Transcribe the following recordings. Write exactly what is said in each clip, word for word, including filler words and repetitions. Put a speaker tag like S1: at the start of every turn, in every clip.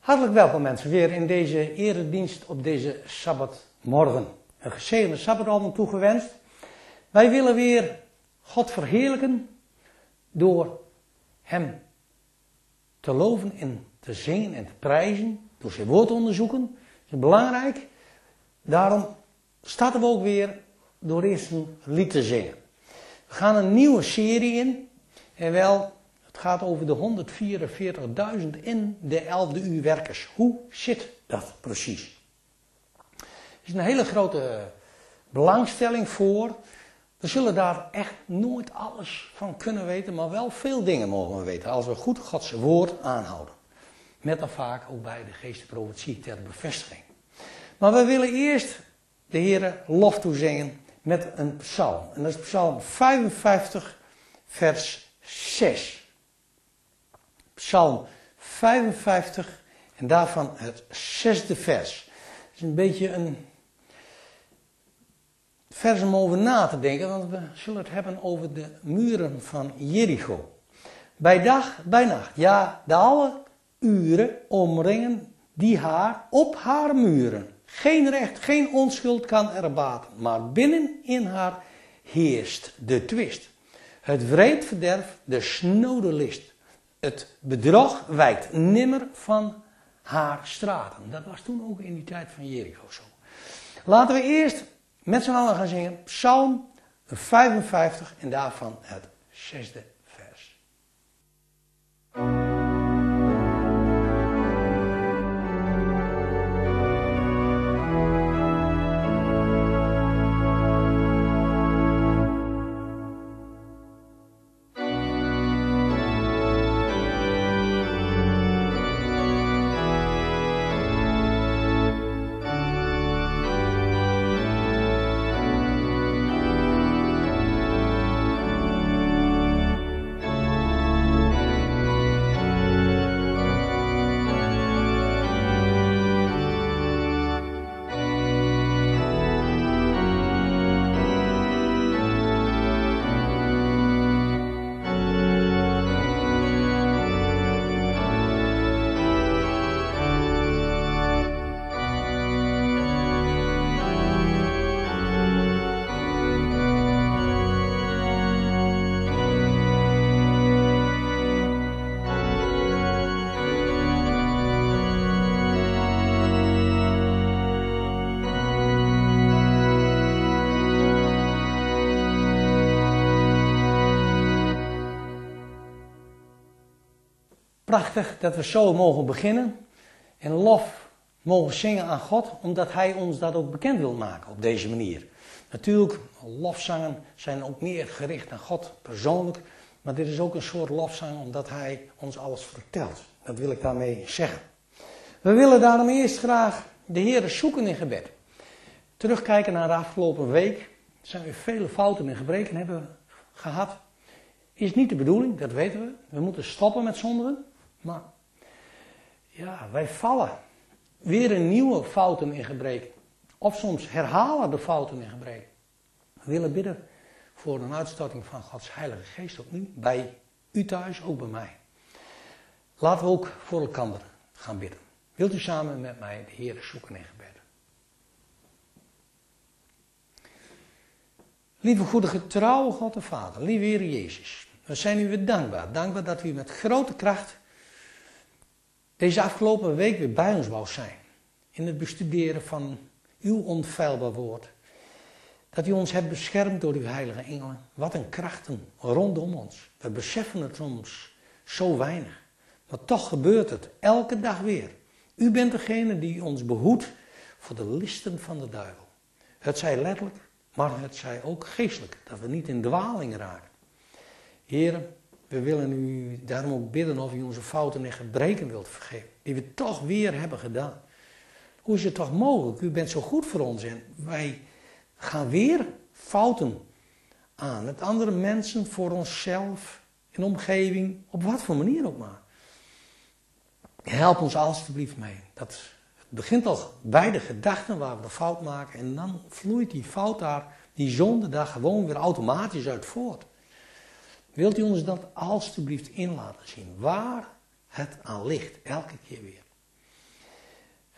S1: Hartelijk welkom mensen, weer in deze eredienst op deze Sabbatmorgen. Een gezegende Sabbatavond toegewenst. Wij willen weer God verheerlijken door Hem te loven en te zingen en te prijzen. Door zijn woord te onderzoeken. Dat is belangrijk. Daarom starten we ook weer door eerst een lied te zingen. We gaan een nieuwe serie in. En wel, het gaat over de honderdvierenveertigduizend in de elfde uur werkers. Hoe zit dat precies? Er is een hele grote belangstelling voor. We zullen daar echt nooit alles van kunnen weten, maar wel veel dingen mogen we weten. Als we goed Gods woord aanhouden. Met dan vaak ook bij de geestelijke ter bevestiging. Maar we willen eerst de Heere lof toezingen met een psalm. En dat is psalm vijfenvijftig, vers zes. Psalm vijfenvijftig en daarvan het zesde vers. Het is een beetje een vers om over na te denken, want we zullen het hebben over de muren van Jericho. Bij dag, bij nacht, ja, de alle uren omringen die haar op haar muren. Geen recht, geen onschuld kan er baten, maar binnen in haar heerst de twist. Het wreed verderf, de snode list. Het bedrog wijkt nimmer van haar straten. Dat was toen ook in die tijd van Jericho zo. Laten we eerst met z'n allen gaan zingen. Psalm vijfenvijftig en daarvan het zesde vers. Prachtig dat we zo mogen beginnen en lof mogen zingen aan God, omdat Hij ons dat ook bekend wil maken op deze manier. Natuurlijk, lofzangen zijn ook meer gericht aan God persoonlijk, maar dit is ook een soort lofzang omdat Hij ons alles vertelt. Dat wil ik daarmee zeggen. We willen daarom eerst graag de Heere zoeken in gebed. Terugkijken naar de afgelopen week. Er zijn weer vele fouten en gebreken hebben gehad. Is niet de bedoeling, dat weten we. We moeten stoppen met zondigen. Maar ja, wij vallen weer in nieuwe fouten en gebreken. Of soms herhalen de fouten en gebreken. We willen bidden voor een uitstorting van Gods Heilige Geest opnieuw. Bij u thuis, ook bij mij. Laten we ook voor elkaar gaan bidden. Wilt u samen met mij de Heere zoeken in gebed? Lieve goede getrouwe God de Vader, lieve Heer Jezus. We zijn u weer dankbaar. Dankbaar dat u met grote kracht deze afgelopen week weer bij ons wou zijn. In het bestuderen van uw onfeilbaar woord. Dat u ons hebt beschermd door uw heilige engelen. Wat een krachten rondom ons. We beseffen het soms zo weinig. Maar toch gebeurt het elke dag weer. U bent degene die ons behoedt voor de listen van de duivel. Het zij letterlijk, maar het zij ook geestelijk. Dat we niet in dwaling raken. Heren, we willen u daarom ook bidden of u onze fouten en gebreken wilt vergeven. Die we toch weer hebben gedaan. Hoe is het toch mogelijk? U bent zo goed voor ons en wij gaan weer fouten aan. Met andere mensen, voor onszelf, in de omgeving, op wat voor manier ook maar. Help ons alstublieft mee. Dat, het begint al bij de gedachten waar we de fout maken en dan vloeit die fout daar, die zonde daar gewoon weer automatisch uit voort. Wilt u ons dat alstublieft in laten zien, waar het aan ligt, elke keer weer.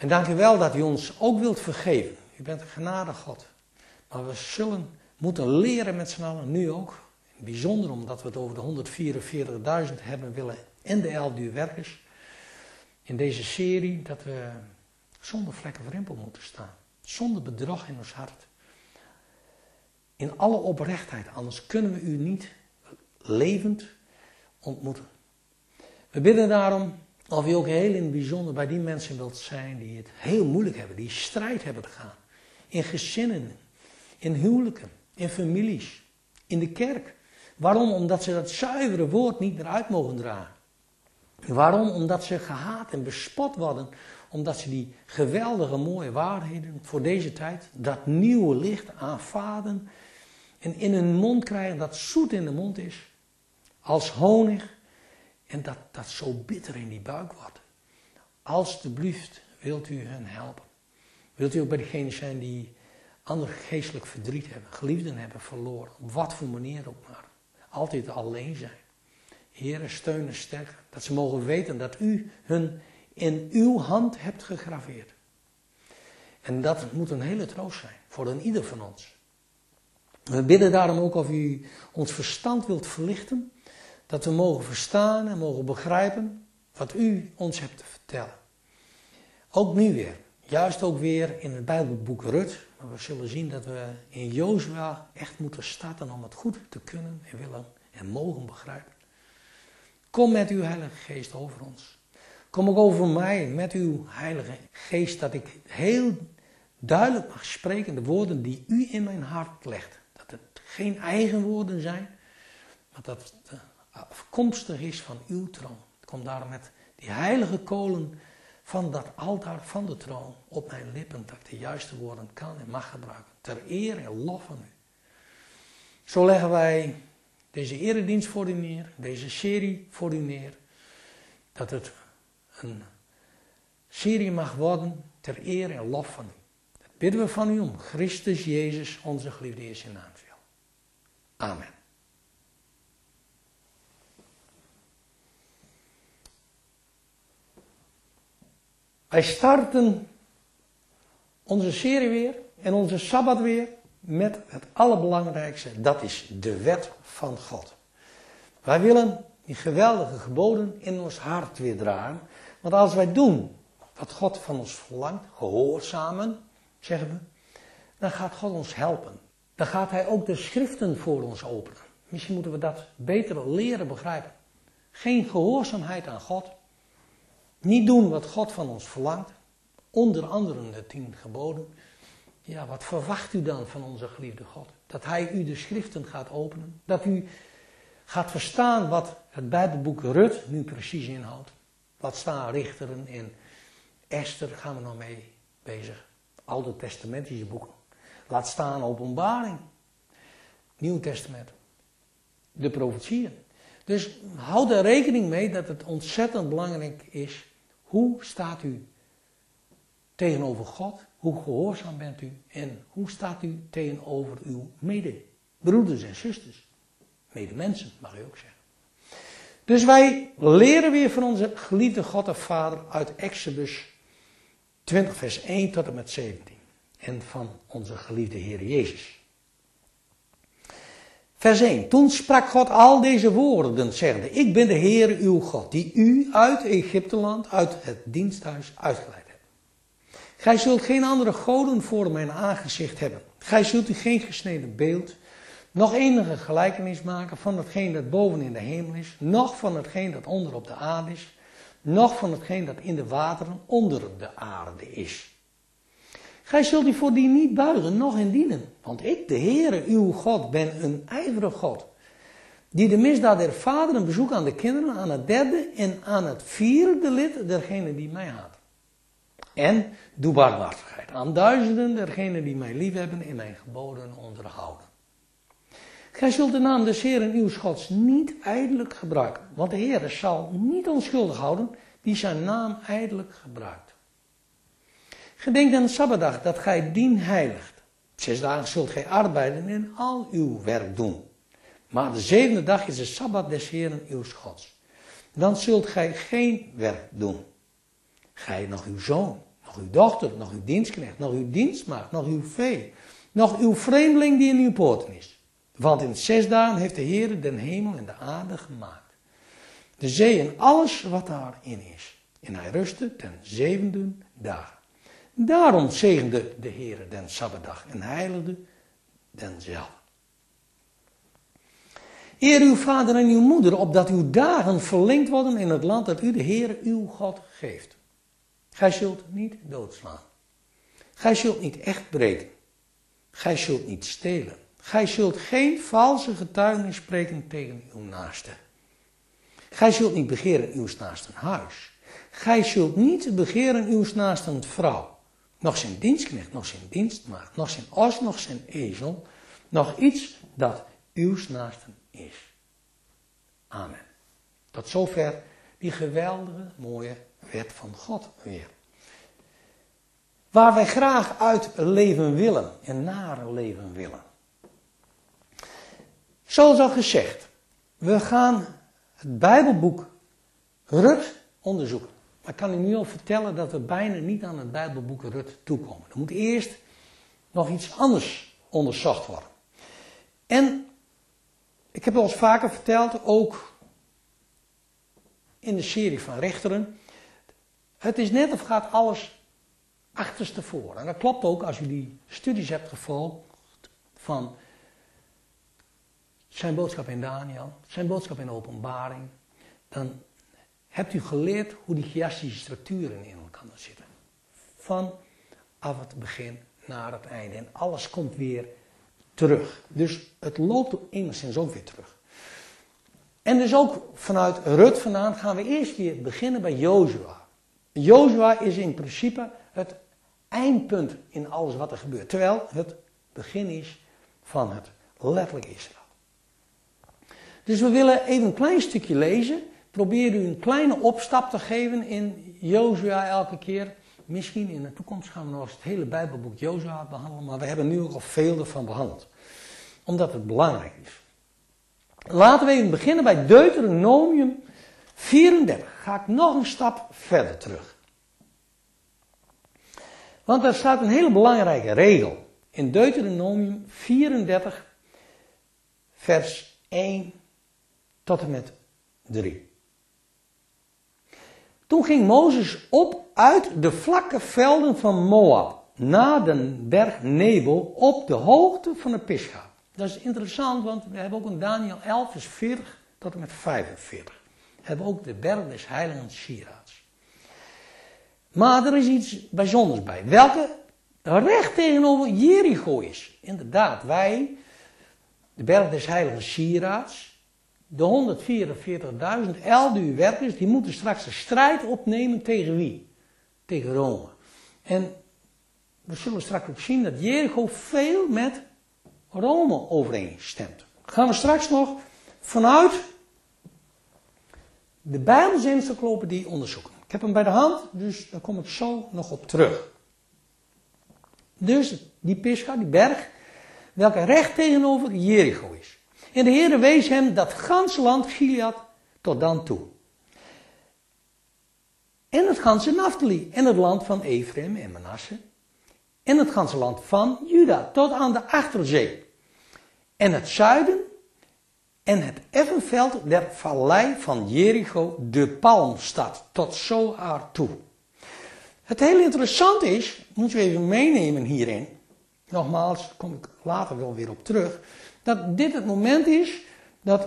S1: En dank u wel dat u ons ook wilt vergeven. U bent een genade God. Maar we zullen moeten leren met z'n allen, nu ook. Bijzonder omdat we het over de honderdvierenveertigduizend hebben willen en de elf uur werkers. In deze serie dat we zonder vlekken verrimpeld moeten staan. Zonder bedrog in ons hart. In alle oprechtheid, anders kunnen we u niet levend ontmoeten. We bidden daarom of u ook heel in het bijzonder bij die mensen wilt zijn die het heel moeilijk hebben, die strijd hebben te gaan. In gezinnen, in huwelijken, in families, in de kerk. Waarom? Omdat ze dat zuivere woord niet meer uit mogen dragen. Waarom? Omdat ze gehaat en bespot worden. Omdat ze die geweldige mooie waarheden voor deze tijd, dat nieuwe licht aanvaarden en in hun mond krijgen dat zoet in de mond is. Als honig. En dat dat zo bitter in die buik wordt. Alsjeblieft wilt u hen helpen. Wilt u ook bij degenen zijn die ander geestelijk verdriet hebben, geliefden hebben verloren. Op wat voor manier ook maar. Altijd alleen zijn. Heere, steun en sterk. Dat ze mogen weten dat u hun in uw hand hebt gegraveerd. En dat moet een hele troost zijn voor een ieder van ons. We bidden daarom ook of u ons verstand wilt verlichten. Dat we mogen verstaan en mogen begrijpen wat u ons hebt te vertellen. Ook nu weer. Juist ook weer in het Bijbelboek Rut. Maar we zullen zien dat we in Jozua echt moeten starten om het goed te kunnen en willen en mogen begrijpen. Kom met uw Heilige Geest over ons. Kom ook over mij met uw Heilige Geest, dat ik heel duidelijk mag spreken de woorden die u in mijn hart legt. Dat het geen eigen woorden zijn, maar dat het afkomstig is van uw troon. Kom daarom met die heilige kolen van dat altaar van de troon op mijn lippen, dat ik de juiste woorden kan en mag gebruiken. Ter eer en lof van u. Zo leggen wij deze eredienst voor u neer, deze serie voor u neer. Dat het een serie mag worden ter eer en lof van u. Dat bidden we van u om Christus Jezus, onze geliefde Heer, in naam veel. Amen. Wij starten onze serie weer en onze Sabbat weer met het allerbelangrijkste. Dat is de wet van God. Wij willen die geweldige geboden in ons hart weer dragen. Want als wij doen wat God van ons verlangt, gehoorzamen, zeggen we, dan gaat God ons helpen. Dan gaat Hij ook de schriften voor ons openen. Misschien moeten we dat beter leren begrijpen. Geen gehoorzaamheid aan God. Niet doen wat God van ons verlangt. Onder andere de tien geboden. Ja, wat verwacht u dan van onze geliefde God? Dat Hij u de schriften gaat openen. Dat u gaat verstaan wat het Bijbelboek Rut nu precies inhoudt. Wat staan Richteren in Esther, gaan we nou mee bezig. Oude testamentische boeken. Laat staan Openbaring. Nieuw Testament. De profetieën. Dus houd er rekening mee dat het ontzettend belangrijk is. Hoe staat u tegenover God? Hoe gehoorzaam bent u? En hoe staat u tegenover uw medebroeders en zusters? Medemensen, mag u ook zeggen. Dus wij leren weer van onze geliefde God en Vader uit Exodus twintig vers één tot en met zeventien. En van onze geliefde Heer Jezus. Vers één. Toen sprak God al deze woorden, zeggende: Ik ben de Heer uw God, die u uit Egypteland, uit het diensthuis uitgeleid hebt. Gij zult geen andere goden voor mijn aangezicht hebben. Gij zult u geen gesneden beeld, nog enige gelijkenis maken van hetgeen dat boven in de hemel is, noch van hetgeen dat onder op de aarde is, noch van hetgeen dat in de wateren onder de aarde is. Gij zult u voor die niet buigen, noch in dienen. Want ik, de Heere, uw God, ben een ijverige God, die de misdaad der vaderen bezoekt aan de kinderen, aan het derde en aan het vierde lid dergenen die mij haat. En doe barmhartigheid aan duizenden dergenen die mij liefhebben en mijn geboden onderhouden. Gij zult de naam des Heeren uw Gods niet ijdelijk gebruiken, want de Heere zal niet onschuldig houden die zijn naam ijdelijk gebruikt. Gedenk aan de Sabbatdag dat gij dien heiligt. Zes dagen zult gij arbeiden en al uw werk doen. Maar de zevende dag is de Sabbat des Heeren uw Gods. Dan zult gij geen werk doen. Gij nog uw zoon, nog uw dochter, nog uw dienstknecht, nog uw dienstmaagd, nog uw vee, nog uw vreemdeling die in uw poorten is. Want in zes dagen heeft de Heer den hemel en de aarde gemaakt. De zee en alles wat daarin is. En hij rustte ten zevende dag. Daarom zegende de Heer den Sabbatdag en heiligde denzelfde. Eer uw vader en uw moeder, opdat uw dagen verlengd worden in het land dat u de Heer uw God geeft. Gij zult niet doodslaan. Gij zult niet echt breken. Gij zult niet stelen. Gij zult geen valse getuigenis spreken tegen uw naaste. Gij zult niet begeren uw naasten huis. Gij zult niet begeren uw naasten vrouw. Nog zijn dienstknecht, nog zijn dienstmaagd, nog zijn os, nog zijn ezel. Nog iets dat uw naasten is. Amen. Tot zover die geweldige mooie wet van God weer. Waar wij graag uit leven willen en naar leven willen. Zoals al gezegd, we gaan het Bijbelboek Rut onderzoeken. Maar ik kan u nu al vertellen dat we bijna niet aan het Bijbelboek Rut toekomen. Er moet eerst nog iets anders onderzocht worden. En ik heb al eens vaker verteld, ook in de serie van Rechteren. Het is net of gaat alles achterstevoren. En dat klopt ook als u die studies hebt gevolgd van zijn boodschap in Daniel, zijn boodschap in Openbaring. Dan hebt u geleerd hoe die chiastische structuren in elkaar zitten. Vanaf het begin naar het einde. En alles komt weer terug. Dus het loopt op enigszins ook weer terug. En dus ook vanuit Rut vandaan gaan we eerst weer beginnen bij Jozua. Jozua is in principe het eindpunt in alles wat er gebeurt. Terwijl het begin is van het letterlijk Israël. Dus we willen even een klein stukje lezen. Probeer u een kleine opstap te geven in Jozua elke keer. Misschien in de toekomst gaan we nog eens het hele Bijbelboek Jozua behandelen. Maar we hebben nu ook al veel ervan behandeld. Omdat het belangrijk is. Laten we even beginnen bij Deuteronomium vierendertig. Ga ik nog een stap verder terug. Want daar staat een hele belangrijke regel. In Deuteronomium vierendertig vers één tot en met drie. Toen ging Mozes op uit de vlakke velden van Moab, na de berg Nebo, op de hoogte van de Pisga. Dat is interessant, want we hebben ook in Daniel elf vers veertig tot en met vijfenveertig. We hebben ook de berg des heiligen Siraats. Maar er is iets bijzonders bij, welke recht tegenover Jericho is. Inderdaad, wij, de berg des heiligen Siraats, de honderdvierenveertigduizend Elduurwerkers, die moeten straks de strijd opnemen tegen wie? Tegen Rome. En we zullen straks ook zien dat Jericho veel met Rome overeenstemt. Gaan we straks nog vanuit de Bijbelse encyclopedie onderzoeken. Ik heb hem bij de hand, dus daar kom ik zo nog op terug. Dus die Pisga, die berg, welke recht tegenover Jericho is. En de Heere wees hem dat ganse land Gilead tot dan toe. En het ganse Naphtali, en het land van Ephraim en Manasse. En het ganse land van Juda, tot aan de Achterzee. En het zuiden, en het evenveld der vallei van Jericho, de palmstad, tot Zoar toe. Het hele interessante is, moet je even meenemen hierin, nogmaals, daar kom ik later wel weer op terug, dat dit het moment is dat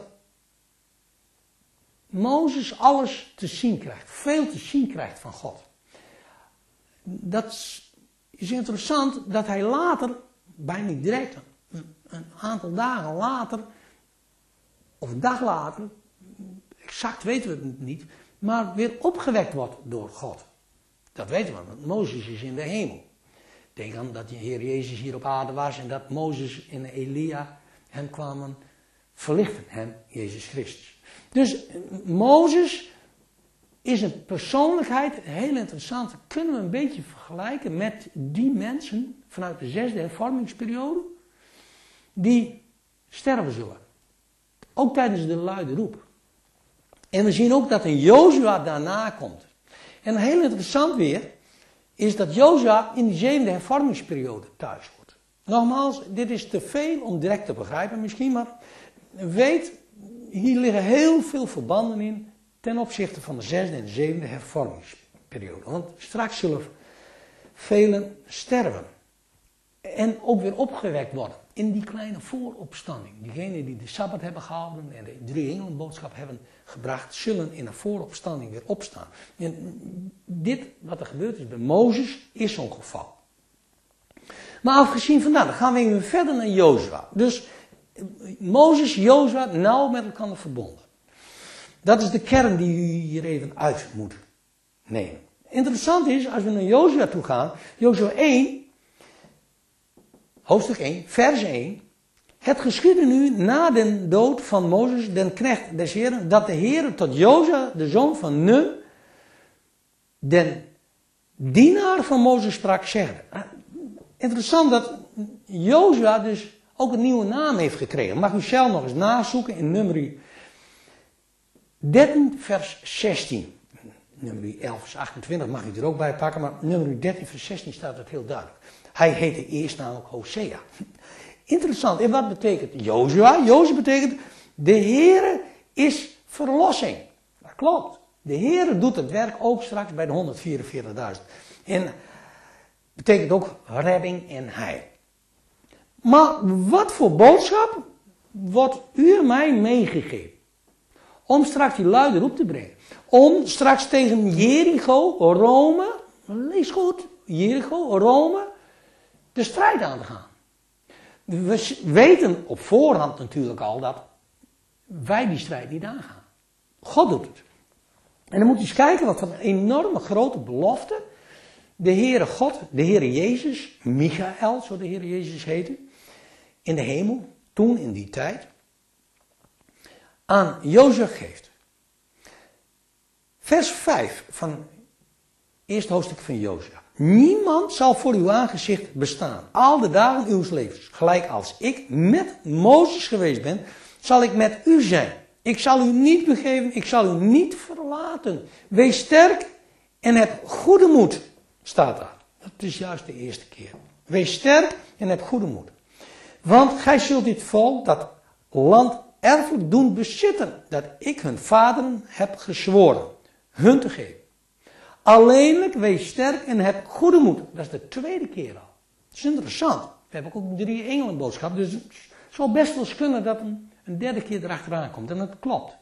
S1: Mozes alles te zien krijgt, veel te zien krijgt van God. Dat is interessant dat hij later, bijna niet direct, een, een aantal dagen later, of een dag later, exact weten we het niet, maar weer opgewekt wordt door God. Dat weten we, want Mozes is in de hemel. Denk aan dat de Heer Jezus hier op aarde was en dat Mozes en Elia hem kwamen verlichten, hem, Jezus Christus. Dus Mozes is een persoonlijkheid, heel interessant, kunnen we een beetje vergelijken met die mensen vanuit de zesde hervormingsperiode, die sterven zullen. Ook tijdens de luide roep. En we zien ook dat een Jozua daarna komt. En heel interessant weer, is dat Jozua in die zevende hervormingsperiode thuis hoort. Nogmaals, dit is te veel om direct te begrijpen misschien, maar weet, hier liggen heel veel verbanden in ten opzichte van de zesde en zevende hervormingsperiode. Want straks zullen velen sterven en ook weer opgewekt worden in die kleine vooropstanding. Diegenen die de Sabbat hebben gehouden en de drie engelenboodschap hebben gebracht, zullen in een vooropstanding weer opstaan. En dit, wat er gebeurd is bij Mozes, is zo'n geval. Maar afgezien van dat, dan gaan we even verder naar Jozua. Dus Mozes, Jozua, nauw met elkaar verbonden. Dat is de kern die u hier even uit moet nemen. Interessant is, als we naar Jozua toe gaan, Jozua één, hoofdstuk één, vers één. Het geschiedde nu na de dood van Mozes, den knecht des Heren, dat de Heere tot Jozua, de zoon van Nun, den dienaar van Mozes sprak, zegde. Interessant dat Jozua dus ook een nieuwe naam heeft gekregen. Mag u zelf nog eens nazoeken in Numeri dertien vers zestien. Numeri elf vers achtentwintig mag u er ook bij pakken, maar Numeri dertien vers zestien staat het heel duidelijk. Hij heette eerst namelijk Hosea. Interessant. En wat betekent Jozua? Jozua betekent, de Heere is verlossing. Dat klopt. De Heere doet het werk ook straks bij de honderdvierenveertigduizend. En betekent ook redding en heil. Maar wat voor boodschap wordt u en mij meegegeven? Om straks die luider op te brengen. Om straks tegen Jericho, Rome, lees goed, Jericho, Rome, de strijd aan te gaan. We weten op voorhand natuurlijk al dat wij die strijd niet aangaan. God doet het. En dan moet je eens kijken wat een enorme grote belofte de Heere God, de Heere Jezus, Michael, zo de Heere Jezus heette, in de hemel, toen in die tijd, aan Jozua geeft. Vers vijf van het eerste hoofdstuk van Jozua. Niemand zal voor uw aangezicht bestaan, al de dagen uws levens. Gelijk als ik met Mozes geweest ben, zal ik met u zijn. Ik zal u niet begeven, ik zal u niet verlaten. Wees sterk en heb goede moed, staat daar. Dat is juist de eerste keer. Wees sterk en heb goede moed. Want gij zult dit volk, dat land erfelijk doen bezitten, dat ik hun vaderen heb gezworen, hun te geven. Alleenlijk wees sterk en heb goede moed. Dat is de tweede keer al. Dat is interessant. We hebben ook de drie engelenboodschap, dus het zou best wel eens kunnen dat een, een derde keer erachteraan komt. En dat klopt.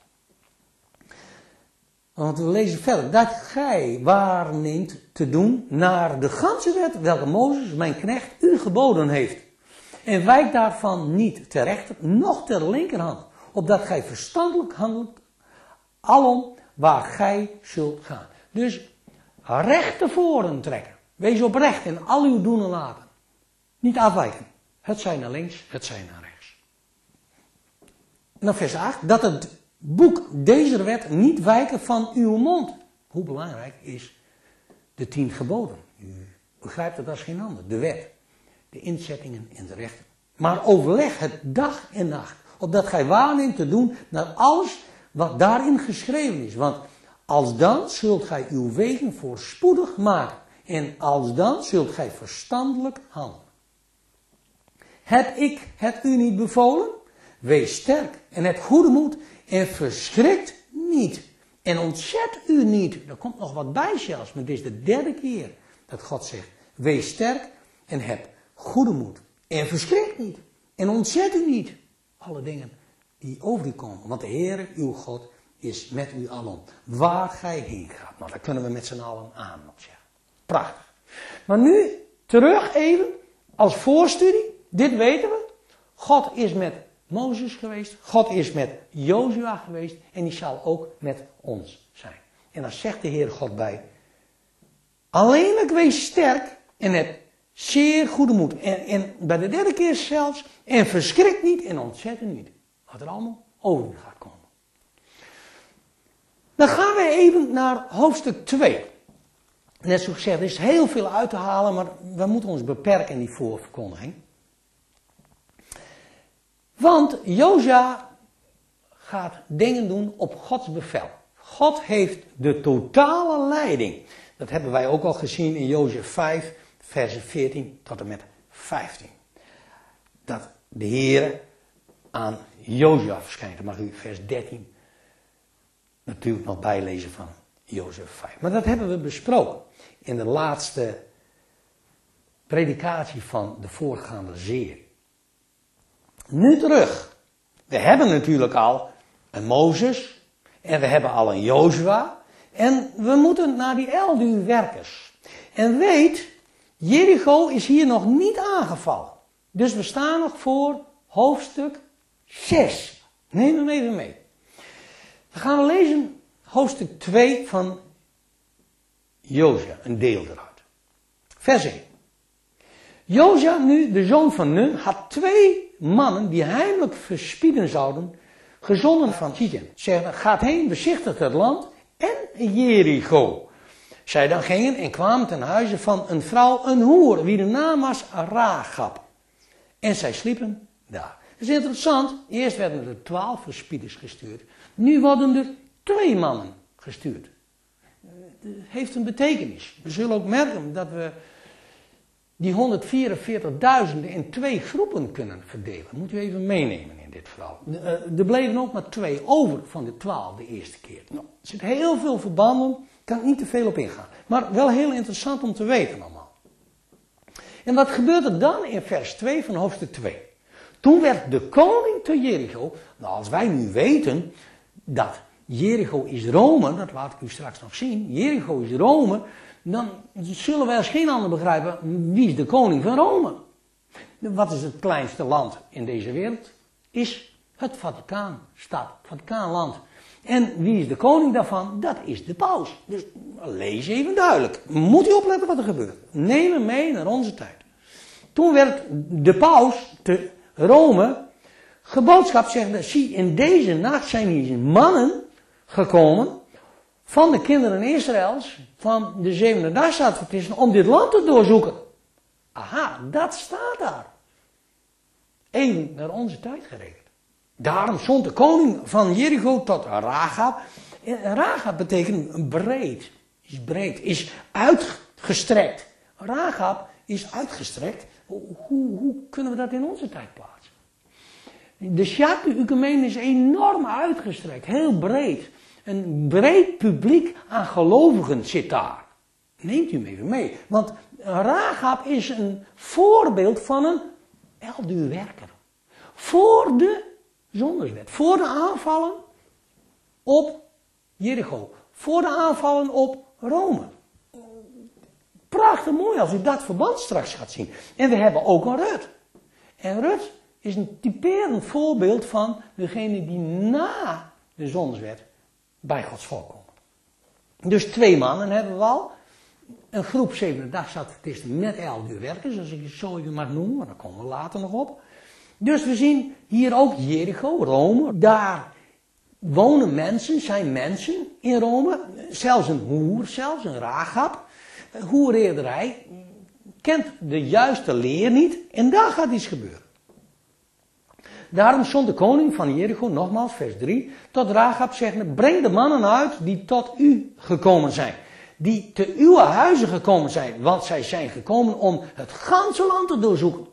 S1: Want we lezen verder. Dat gij waarneemt te doen naar de ganse wet, welke Mozes, mijn knecht, u geboden heeft. En wijk daarvan niet ter rechter, noch ter linkerhand, opdat gij verstandelijk handelt, alom waar gij zult gaan. Dus recht tevoren trekken. Wees oprecht in al uw doen en laten. Niet afwijken. Het zij naar links, het zij naar rechts. En dan vers acht. Dat het boek deze wet niet wijken van uw mond. Hoe belangrijk is de tien geboden? U begrijpt het als geen ander. De wet. De inzettingen en de rechten. Maar overleg het dag en nacht. Opdat gij waarneemt te doen naar alles wat daarin geschreven is. Want alsdan zult gij uw wegen voorspoedig maken. En alsdan zult gij verstandelijk handelen. Heb ik het u niet bevolen? Wees sterk en heb goede moed en verschrikt niet. En ontzet u niet. Er komt nog wat bij zelfs, maar dit is de derde keer dat God zegt. Wees sterk en heb goede moed. En verschrik niet. En ontzet u niet. Alle dingen die over u komen. Want de Heere, uw God, is met u alom. Waar gij heen gaat. Nou, daar kunnen we met z'n allen aan op zeggen. Prachtig. Maar nu terug even als voorstudie. Dit weten we. God is met Mozes geweest. God is met Jozua geweest. En die zal ook met ons zijn. En dan zegt de Heer God bij. Alleenlijk wees sterk en heb zeer goede moed. En, en bij de derde keer zelfs. En verschrik niet en ontzet u niet. Wat er allemaal over u gaat komen. Dan gaan we even naar hoofdstuk twee. Net zoals gezegd, er is heel veel uit te halen, maar we moeten ons beperken in die voorverkondiging. Want Jozua gaat dingen doen op Gods bevel. God heeft de totale leiding. Dat hebben wij ook al gezien in Jozua vijf, versen veertien tot en met vijftien. Dat de Heer aan Jozua verschijnt. Dan mag u vers dertien natuurlijk nog bijlezen van Jozua vijf. Maar dat hebben we besproken in de laatste predikatie van de voorgaande serie. Nu terug. We hebben natuurlijk al een Mozes en we hebben al een Jozua en we moeten naar die Elduwerkers. En weet, Jericho is hier nog niet aangevallen. Dus we staan nog voor hoofdstuk zes. Neem hem even mee. We gaan lezen hoofdstuk twee van Jozua, een deel eruit. Vers één. Jozua nu, de zoon van Nun, had twee mannen die heimelijk verspieden zouden, gezonden van Shittim. Zeggen, gaat heen, bezichtigt het land en Jericho. Zij dan gingen en kwamen ten huize van een vrouw, een hoer, wie de naam was Rahab. En zij sliepen daar. Dat is interessant, eerst werden er twaalf verspieders gestuurd. Nu worden er twee mannen gestuurd. Dat heeft een betekenis. We zullen ook merken dat we die honderdvierenveertigduizenden in twee groepen kunnen verdelen. Dat moet u even meenemen in dit verhaal. Er bleven ook maar twee over van de twaalf de eerste keer. Nou, er zitten heel veel verbanden, kan ik niet te veel op ingaan. Maar wel heel interessant om te weten allemaal. En wat gebeurt er dan in vers twee van hoofdstuk twee? Toen werd de koning te Jericho, nou als wij nu weten dat Jericho is Rome, dat laat ik u straks nog zien, Jericho is Rome, dan zullen wij als geen ander begrijpen, wie is de koning van Rome? Wat is het kleinste land in deze wereld? Is het Vaticaanstad, het Vaticaanland. En wie is de koning daarvan? Dat is de paus. Dus lees even duidelijk. Moet u opletten wat er gebeurt. Neem hem mee naar onze tijd. Toen werd de paus te Rome geboodschap, zeggen, zie in deze nacht zijn hier mannen gekomen van de kinderen Israëls, van de zevende dagsadventisten, om dit land te doorzoeken. Aha, dat staat daar. Even naar onze tijd gerekend. Daarom zond de koning van Jericho tot Rahab. En Rahab betekent breed. Is breed, is uitgestrekt. Rahab is uitgestrekt. Hoe, hoe, hoe kunnen we dat in onze tijd plaatsen? De Sjaak-Ucumene is enorm uitgestrekt, heel breed. Een breed publiek aan gelovigen zit daar. Neemt u hem even mee. Want Rahab is een voorbeeld van een Elduwerker. Voor de zonderswet. Voor de aanvallen op Jericho. Voor de aanvallen op Rome. Prachtig mooi als u dat verband straks gaat zien. En we hebben ook een Rut. En Rut is een typerend voorbeeld van degene die na de zonderswet bij Gods volk komen. Dus twee mannen hebben we al. Een groep zevende dagsadventisten met Elduwerkers, als ik het zo even mag noemen, maar daar komen we later nog op. Dus we zien hier ook Jericho, Rome. Daar wonen mensen, zijn mensen in Rome. Zelfs een hoer, zelfs een Rahab. Hoererderij kent de juiste leer niet en daar gaat iets gebeuren. Daarom zond de koning van Jericho, nogmaals vers drie, tot Rahab zeggende, breng de mannen uit die tot u gekomen zijn. Die te uw huizen gekomen zijn, want zij zijn gekomen om het ganse land te doorzoeken.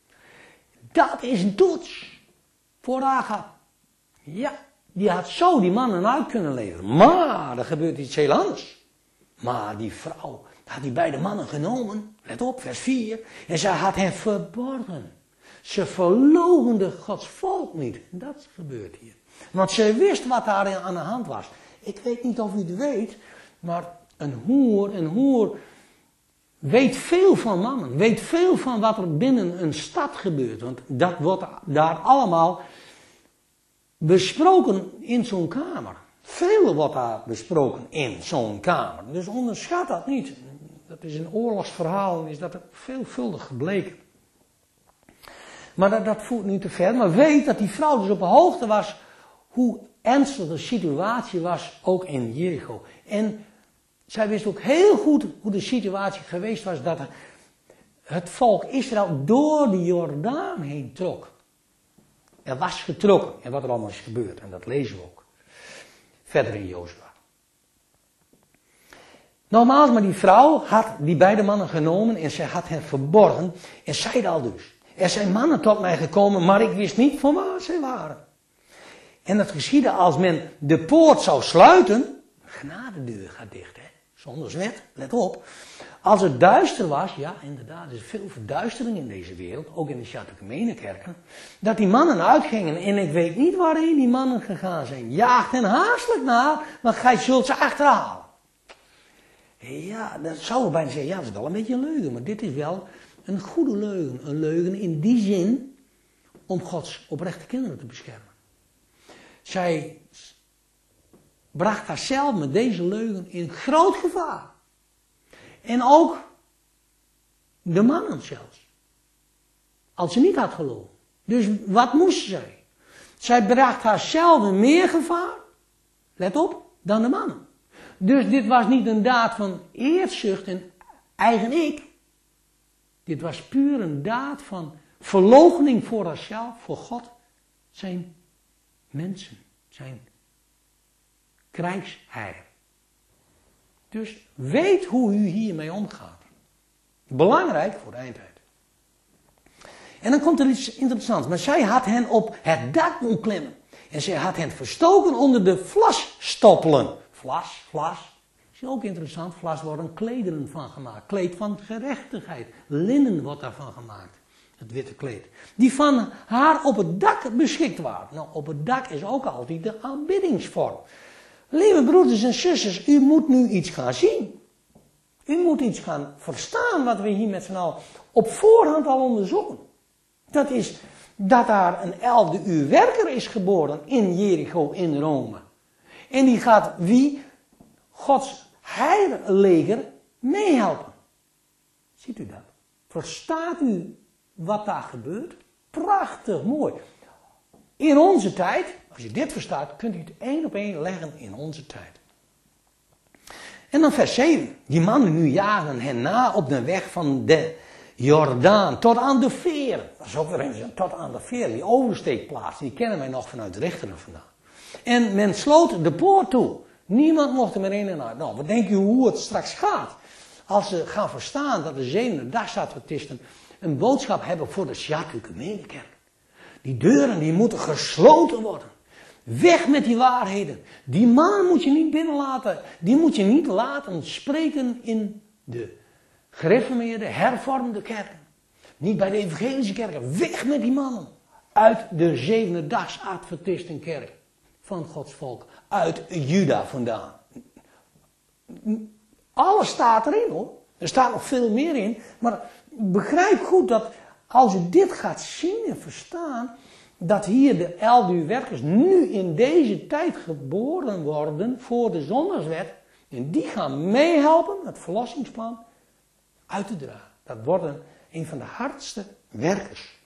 S1: Dat is een toets voor Rahab. Ja, die had zo die mannen uit kunnen leveren. Maar er gebeurt iets heel anders. Maar die vrouw had die beide mannen genomen, let op, vers vier, en zij had hen verborgen. Ze verloochende Gods volk niet. Dat gebeurt hier. Want ze wist wat daar aan de hand was. Ik weet niet of u het weet, maar een hoer, een hoer weet veel van mannen. Weet veel van wat er binnen een stad gebeurt. Want dat wordt daar allemaal besproken in zo'n kamer. Veel wordt daar besproken in zo'n kamer. Dus onderschat dat niet. Dat is een oorlogsverhaal en is dat veelvuldig gebleken. Maar dat, dat voert niet te ver. Maar weet dat die vrouw dus op de hoogte was hoe ernstig de situatie was, ook in Jericho. En zij wist ook heel goed hoe de situatie geweest was dat het volk Israël door de Jordaan heen trok. Er was getrokken en wat er allemaal is gebeurd. En dat lezen we ook verder in Jozua. Nogmaals, maar die vrouw had die beide mannen genomen en zij had hen verborgen en zeide al dus: er zijn mannen tot mij gekomen, maar ik wist niet van waar zij waren. En dat geschiedde als men de poort zou sluiten, de genadedeur gaat dicht, hè, zonder zwet, let op. Als het duister was, ja inderdaad, er is veel verduistering in deze wereld, ook in de Sjatte-Gemene-kerken, dat die mannen uitgingen en ik weet niet waarheen die mannen gegaan zijn. Jaagt hen haastelijk na, want gij zult ze achterhalen. Ja, dat zou je bijna zeggen, ja, dat is wel een beetje een leugen, maar dit is wel een goede leugen. Een leugen in die zin om Gods oprechte kinderen te beschermen. Zij bracht haarzelf met deze leugen in groot gevaar. En ook de mannen zelfs. Als ze niet had geloofd. Dus wat moest zij? Zij bracht haarzelf in meer gevaar, let op, dan de mannen. Dus dit was niet een daad van eerzucht en eigen ik. Dit was puur een daad van verloochening voor haarzelf, voor God, zijn mensen, zijn krijgsheer. Dus weet hoe u hiermee omgaat. Belangrijk voor de eindtijd. En dan komt er iets interessants. Maar zij had hen op het dak doen klimmen. En zij had hen verstoken onder de vlasstoppelen. Vlas, vlas. Is ook interessant. Vlas worden klederen van gemaakt. Kleed van gerechtigheid. Linnen wordt daarvan gemaakt. Het witte kleed. Die van haar op het dak beschikt waren. Nou, op het dak is ook altijd de aanbiddingsvorm. Lieve broeders en zusters, u moet nu iets gaan zien. U moet iets gaan verstaan wat we hier met z'n allen op voorhand al onderzoeken. Dat is dat daar een elfde uur werker is geboren in Jericho in Rome. En die gaat wie? Gods heilleger meehelpen. Ziet u dat? Verstaat u wat daar gebeurt? Prachtig mooi. In onze tijd, als je dit verstaat, kunt u het één op één leggen in onze tijd. En dan vers zeven. Die mannen nu jagen hen na op de weg van de Jordaan tot aan de veer. Dat is ook weer eens, tot aan de veer, die oversteekplaats, die kennen wij nog vanuit Richteren vandaan. En men sloot de poort toe. Niemand mocht er meer in en uit. Nou, wat denkt u hoe het straks gaat? Als ze gaan verstaan dat de zevende dagsadventisten een boodschap hebben voor de Sjatte-Gemene-kerk. Die deuren die moeten gesloten worden. Weg met die waarheden. Die man moet je niet binnenlaten. Die moet je niet laten spreken in de gereformeerde, hervormde kerken. Niet bij de evangelische kerken. Weg met die mannen. Uit de zevende dagsadventistenkerk van Gods volk. Uit Juda vandaan. Alles staat erin hoor. Er staat nog veel meer in. Maar begrijp goed dat als je dit gaat zien en verstaan, dat hier de elfde-uur-werkers nu in deze tijd geboren worden voor de zondagswet. En die gaan meehelpen het verlossingsplan uit te dragen. Dat worden een van de hardste werkers.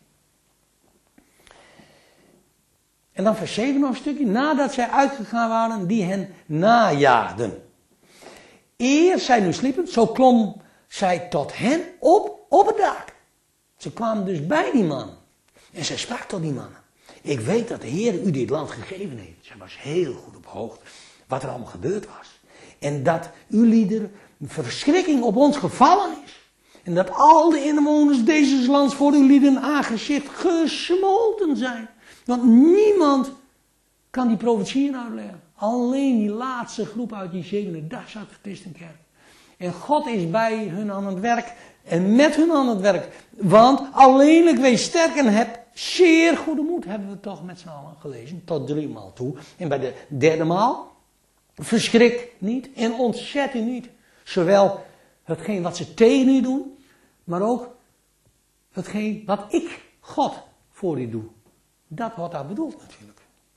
S1: En dan vers zeven nog een stukje. Nadat zij uitgegaan waren, die hen najaagden. Eer zij nu sliepen, zo klom zij tot hen op, op het dak. Ze kwamen dus bij die man. En zij sprak tot die mannen. Ik weet dat de Heer u dit land gegeven heeft. Zij was heel goed op hoogte wat er allemaal gebeurd was. En dat uw lieder verschrikking op ons gevallen is. En dat al de inwoners deze lands voor uw lieden aangezicht gesmolten zijn. Want niemand kan die profetieën uitleggen. Alleen die laatste groep uit die zevende dagsadventistenkerk. En God is bij hun aan het werk en met hun aan het werk. Want alleenlijk wees sterk en heb zeer goede moed. Hebben we toch met z'n allen gelezen. Tot drie maal toe. En bij de derde maal. Verschrik niet en ontzet u niet. Zowel hetgeen wat ze tegen u doen. Maar ook hetgeen wat ik, God, voor u doe. Dat wordt daar bedoeld natuurlijk.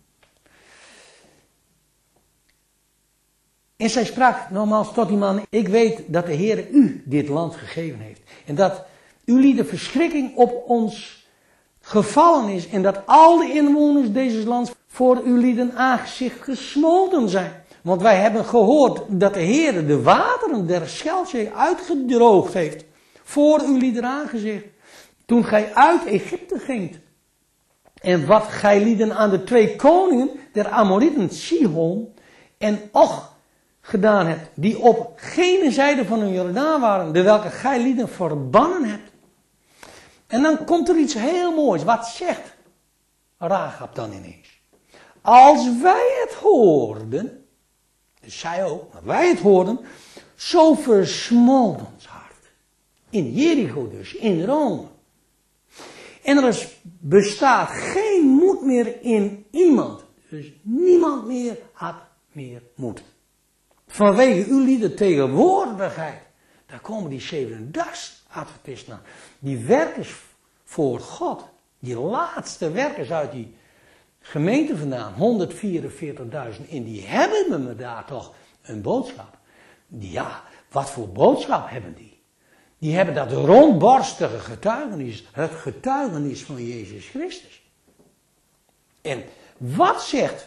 S1: En zij sprak nogmaals tot die man. Ik weet dat de Heer u dit land gegeven heeft. En dat uw lieden verschrikking op ons gevallen is. En dat al de inwoners deze lands voor uw lieden aangezicht gesmolten zijn. Want wij hebben gehoord dat de Heer de wateren der Scheldzee uitgedroogd heeft. Voor uw lieden aangezicht. Toen gij uit Egypte gingt. En wat gij lieden aan de twee koningen der Amorieten, Sihon en Och, gedaan hebt, die op gene zijde van een Jordaan waren, de welke gij lieden verbannen hebt. En dan komt er iets heel moois. Wat zegt Rahab dan ineens? Als wij het hoorden, dus zij ook, maar wij het hoorden, zo versmolt ons hart. In Jericho dus, in Rome. En er is, bestaat geen moed meer in iemand. Dus niemand meer had meer moed. Vanwege uw lieden tegenwoordigheid. Daar komen die zevenendertig adventisten aan. Die werkers voor God. Die laatste werkers uit die gemeente vandaan. honderdvierenveertigduizend. En die hebben me daar toch een boodschap. Die, ja, wat voor boodschap hebben die? Die hebben dat rondborstige getuigenis. Het getuigenis van Jezus Christus. En wat zegt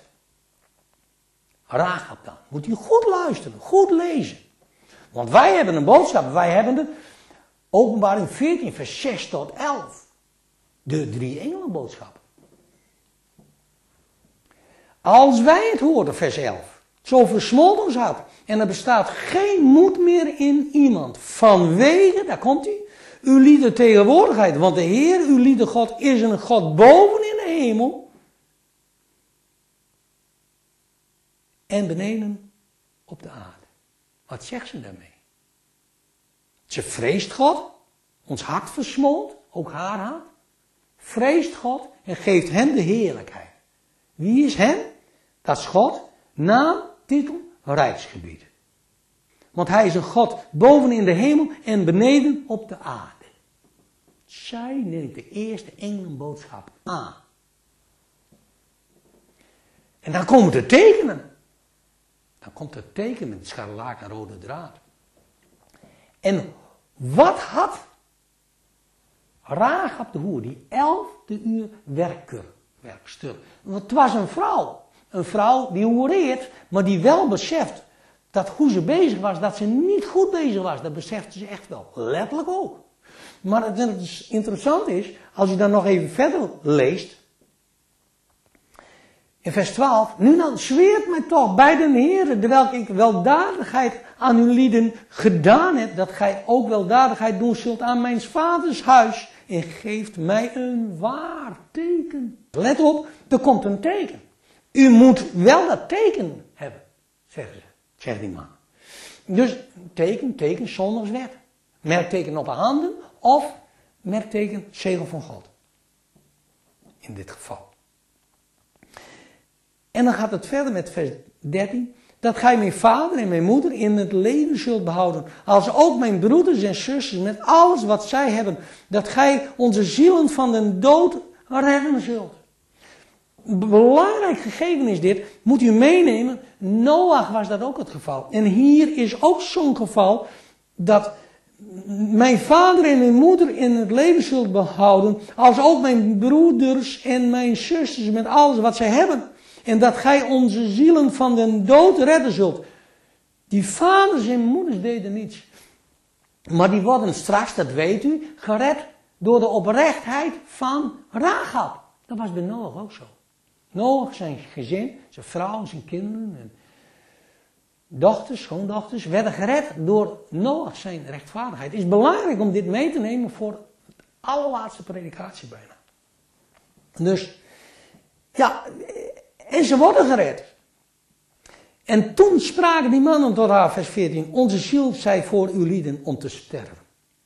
S1: Rahab dan? Moet u goed luisteren, goed lezen. Want wij hebben een boodschap, wij hebben de Openbaring veertien, vers zes tot elf. De drie engelenboodschap. Als wij het hoorden, vers elf, zo versmolt ons hart. En er bestaat geen moed meer in iemand. Vanwege, daar komt hij, uw lieden tegenwoordigheid. Want de Heer, uw lieden God, is een God boven in de hemel. En beneden op de aarde. Wat zegt ze daarmee? Ze vreest God. Ons hart versmolt. Ook haar hart. Vreest God en geeft hem de heerlijkheid. Wie is hem? Dat is God. Naam, titel, rijksgebied. Want hij is een God boven in de hemel en beneden op de aarde. Zij neemt de eerste engelenboodschap aan. En dan komen de tekenen. Dan komt het teken met scharlaak en rode draad. En wat had Rahab de hoer, die elfde uur werker, werkster. Want het was een vrouw. Een vrouw die hoereert, maar die wel beseft dat hoe ze bezig was, dat ze niet goed bezig was. Dat besefte ze echt wel. Letterlijk ook. Maar het interessant is, als je dan nog even verder leest. In vers twaalf. Nu dan zweert mij toch bij de Heere, terwijl ik weldadigheid aan uw lieden gedaan heb, dat gij ook weldadigheid doen zult aan mijn vaders huis. En geeft mij een waar teken. Let op, er komt een teken. U moet wel dat teken hebben, zeggen ze, zegt die man. Dus teken, teken, zondagswet. Merkteken op de handen of merkteken, zegel van God. In dit geval. En dan gaat het verder met vers dertien. Dat gij mijn vader en mijn moeder in het leven zult behouden. Als ook mijn broeders en zusters met alles wat zij hebben. Dat gij onze zielen van de dood redden zult. Belangrijk gegeven is dit. Moet u meenemen. Noach was dat ook het geval. En hier is ook zo'n geval. Dat mijn vader en mijn moeder in het leven zult behouden. Als ook mijn broeders en mijn zusters met alles wat zij hebben. En dat gij onze zielen van de dood redden zult. Die vaders en moeders deden niets. Maar die worden straks, dat weet u, gered door de oprechtheid van Rahab. Dat was bij Noach ook zo. Noach, zijn gezin, zijn vrouw, zijn kinderen en dochters, schoondochters, werden gered door Noach, zijn rechtvaardigheid. Het is belangrijk om dit mee te nemen voor de allerlaatste predikatie bijna. Dus, ja, en ze worden gered. En toen spraken die mannen tot haar, vers veertien, onze ziel zij voor uw lieden om te sterven.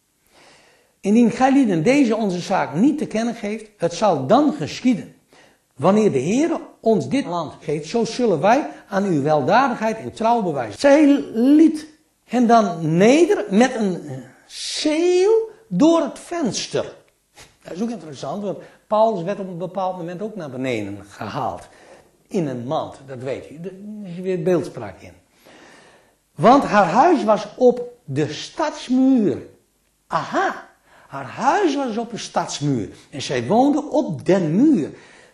S1: Indien gij lieden deze onze zaak niet te kennen geeft, het zal dan geschieden. Wanneer de Heer ons dit land geeft, zo zullen wij aan uw weldadigheid en trouw bewijzen. Zij liet hen dan neder met een zeil door het venster. Dat is ook interessant, want Paulus werd op een bepaald moment ook naar beneden gehaald. In een mand, dat weet u. Er is weer beeldspraak in. Want haar huis was op de stadsmuur. Aha, haar huis was op de stadsmuur. En zij woonde op den muur.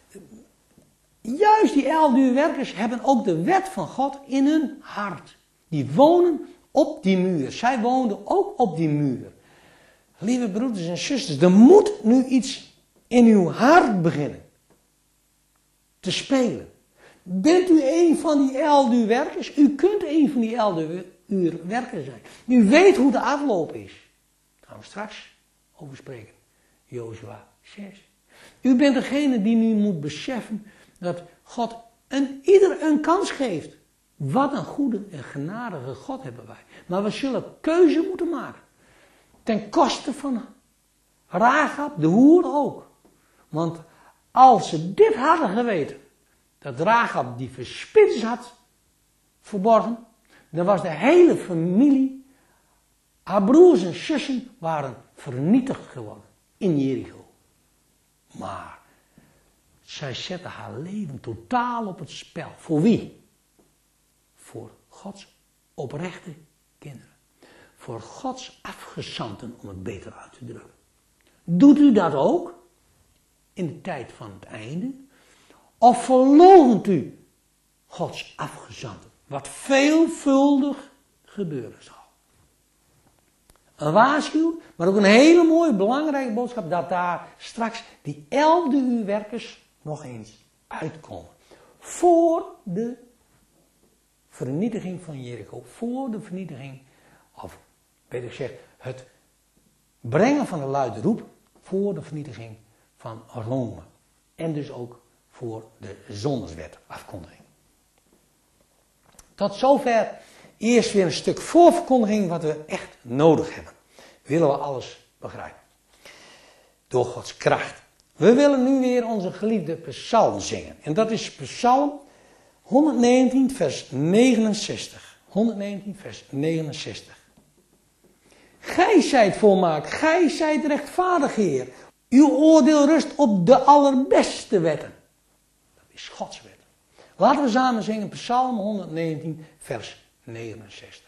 S1: Juist die elfduurwerkers hebben ook de wet van God in hun hart. Die wonen op die muur. Zij woonden ook op die muur. Lieve broeders en zusters, er moet nu iets in uw hart beginnen te spelen. Bent u een van die elduurwerkers? U kunt een van die elduurwerkers zijn. U weet hoe de afloop is. Daar gaan we straks over spreken. Jozua zes. U bent degene die nu moet beseffen dat God een, ieder een kans geeft. Wat een goede en genadige God hebben wij. Maar we zullen keuze moeten maken. Ten koste van Rahab, de hoer ook. Want als ze dit hadden geweten, dat Rahab die verspits had verborgen, dan was de hele familie, haar broers en zussen waren vernietigd geworden in Jericho. Maar zij zette haar leven totaal op het spel. Voor wie? Voor Gods oprechte kinderen. Voor Gods afgezanten, om het beter uit te drukken. Doet u dat ook? In de tijd van het einde? Of verloochent u Gods afgezanten? Wat veelvuldig gebeuren zal. Een waarschuwing, maar ook een hele mooie, belangrijke boodschap, dat daar straks die elfde uur werkers nog eens uitkomen. Voor de vernietiging van Jericho, voor de vernietiging, of beter gezegd, het brengen van de luide roep, voor de vernietiging van Rome. En dus ook voor de zondagswet afkondiging. Tot zover eerst weer een stuk voorverkondiging wat we echt nodig hebben. Willen we alles begrijpen. Door Gods kracht. We willen nu weer onze geliefde psalm zingen. En dat is psalm honderdnegentien vers negenenzestig. honderdnegentien vers negenenzestig. Gij zijt volmaakt, gij zijt rechtvaardig Heer. Uw oordeel rust op de allerbeste wetten. Dat is Gods wet. Laten we samen zingen psalm honderdnegentien vers negenenzestig.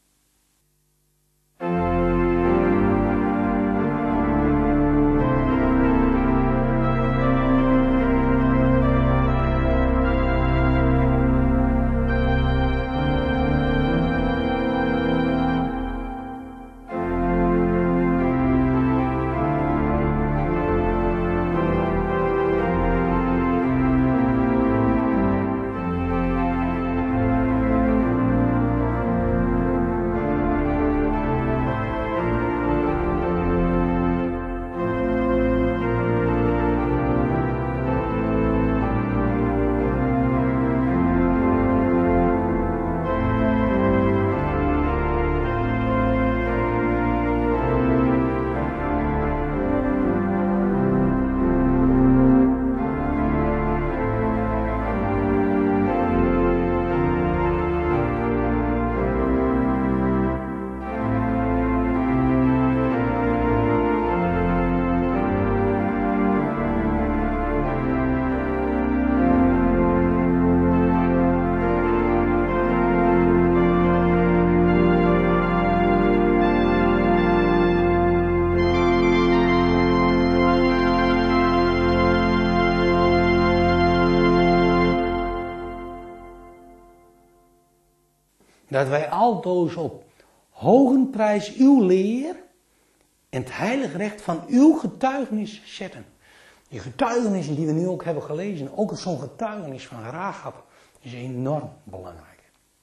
S1: Dat wij altoos op hogen prijs uw leer en het heilige recht van uw getuigenis zetten. Die getuigenissen die we nu ook hebben gelezen, ook zo'n getuigenis van Rahab, is enorm belangrijk.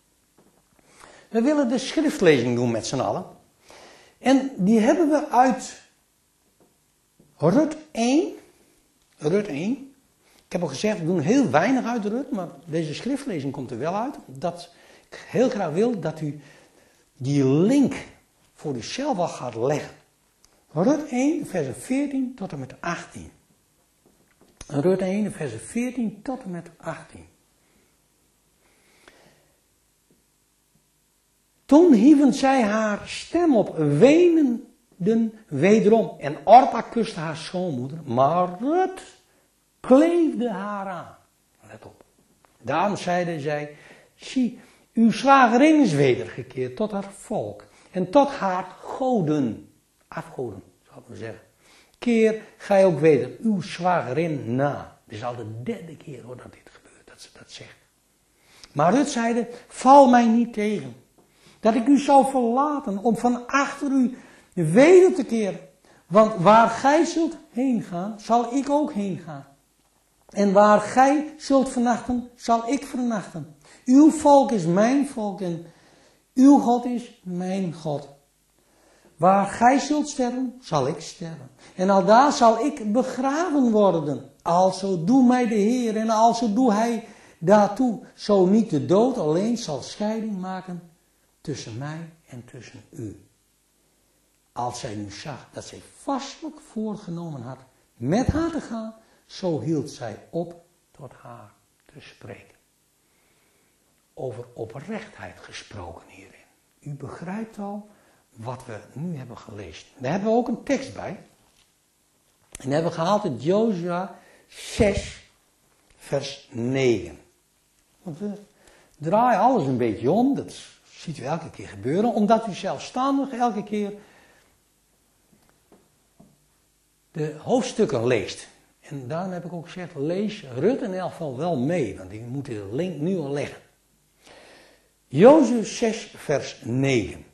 S1: We willen de schriftlezing doen met z'n allen. En die hebben we uit Rut één. Rut één. Ik heb al gezegd, we doen heel weinig uit Rut, maar deze schriftlezing komt er wel uit. Dat ik heel graag wil dat u die link voor uzelf al gaat leggen. Rut één, versen veertien tot en met achttien. Rut één, versen veertien tot en met achttien. Toen hieven zij haar stem op, wenenden wederom. En Orpa kuste haar schoonmoeder, maar Rut kleefde haar aan. Let op. Daarom zeiden zij, zie, uw zwagerin is wedergekeerd tot haar volk en tot haar goden, afgoden, zou ik maar zeggen. Keer gij ook weder uw zwagerin na. Het is al de derde keer hoor dat dit gebeurt, dat ze dat zegt. Maar Rut zeide, val mij niet tegen, dat ik u zou verlaten om van achter u weder te keren. Want waar gij zult heen gaan, zal ik ook heen gaan. En waar gij zult vernachten, zal ik vernachten. Uw volk is mijn volk en uw God is mijn God. Waar gij zult sterven, zal ik sterven. En aldaar zal ik begraven worden. Also doe mij de Heer en also doe hij daartoe. Zo niet de dood alleen zal scheiding maken tussen mij en tussen u. Als zij nu zag dat zij vastelijk voorgenomen had met haar te gaan, zo hield zij op tot haar te spreken. Over oprechtheid gesproken hierin. U begrijpt al wat we nu hebben gelezen. Daar hebben we ook een tekst bij. En hebben we gehaald uit Jozua zes, vers negen. Want we draaien alles een beetje om. Dat ziet u elke keer gebeuren. Omdat u zelfstandig elke keer de hoofdstukken leest. En daarom heb ik ook gezegd, lees Rut in elk geval wel mee. Want die moet de link nu al leggen. Jozua zes, vers negen.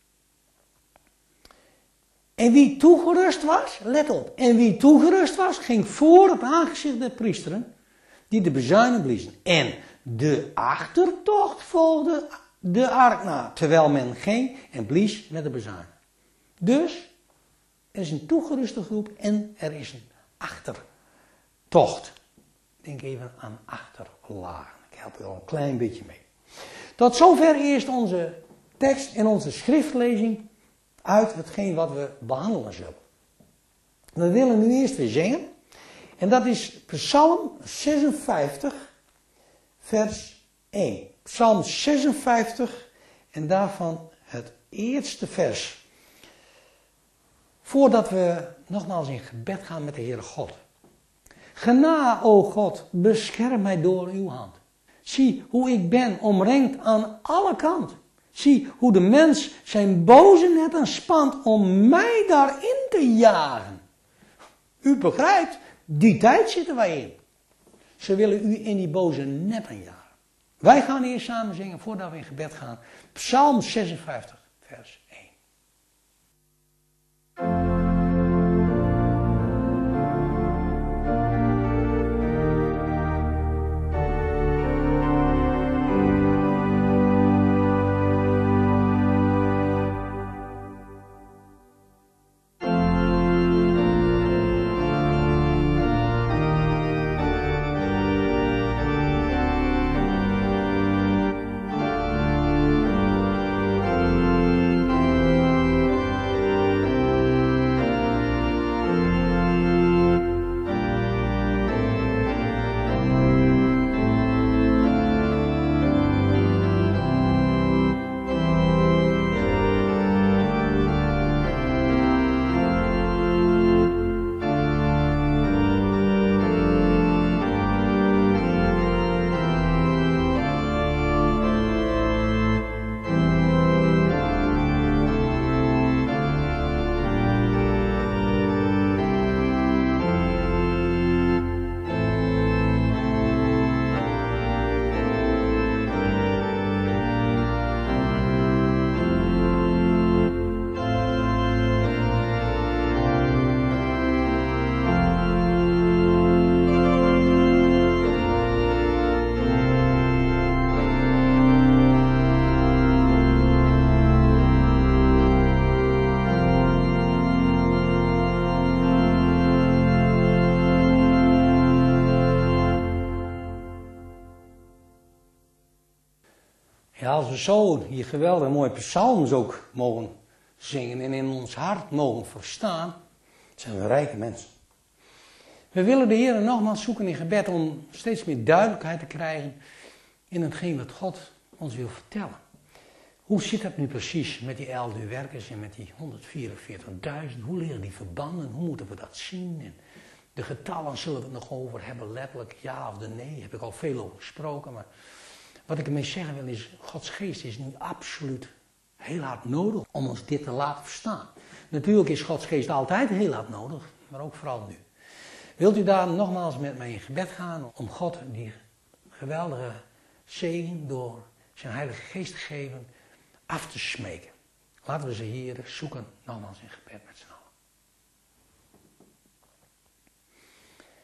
S1: En wie toegerust was, let op, en wie toegerust was, ging voor het aangezicht der priesteren, die de bezuinen bliezen. En de achtertocht volgde de ark na, terwijl men ging en blies met de bezuinen. Dus, er is een toegeruste groep en er is een achtertocht. Denk even aan achterlagen. Ik help er al een klein beetje mee. Tot zover eerst onze tekst en onze schriftlezing uit hetgeen wat we behandelen zullen. We willen nu eerst weer zingen. En dat is Psalm zesenvijftig, vers één. Psalm zesenvijftig en daarvan het eerste vers. Voordat we nogmaals in gebed gaan met de Heere God. Gena, o God, bescherm mij door uw hand. Zie hoe ik ben omringd aan alle kanten. Zie hoe de mens zijn boze netten spant om mij daarin te jagen. U begrijpt, die tijd zitten wij in. Ze willen u in die boze netten jagen. Wij gaan eerst samen zingen voordat we in gebed gaan. Psalm zesenvijftig, vers één. Ja, als we zo hier geweldig mooie psalms ook mogen zingen en in ons hart mogen verstaan, zijn we rijke mensen. We willen de Heer nogmaals zoeken in gebed om steeds meer duidelijkheid te krijgen in hetgeen wat God ons wil vertellen. Hoe zit dat nu precies met die elf werkers en met die honderdvierenveertigduizend? Hoe liggen die verbanden? Hoe moeten we dat zien? En de getallen zullen we het nog over hebben, letterlijk ja of de nee. Daar heb ik al veel over gesproken, maar wat ik ermee zeggen wil is, Gods geest is nu absoluut heel hard nodig om ons dit te laten verstaan. Natuurlijk is Gods geest altijd heel hard nodig, maar ook vooral nu. Wilt u daar nogmaals met mij in gebed gaan om God die geweldige zegen door zijn Heilige Geest te geven af te smeken? Laten we ze hier zoeken nogmaals in gebed met z'n allen.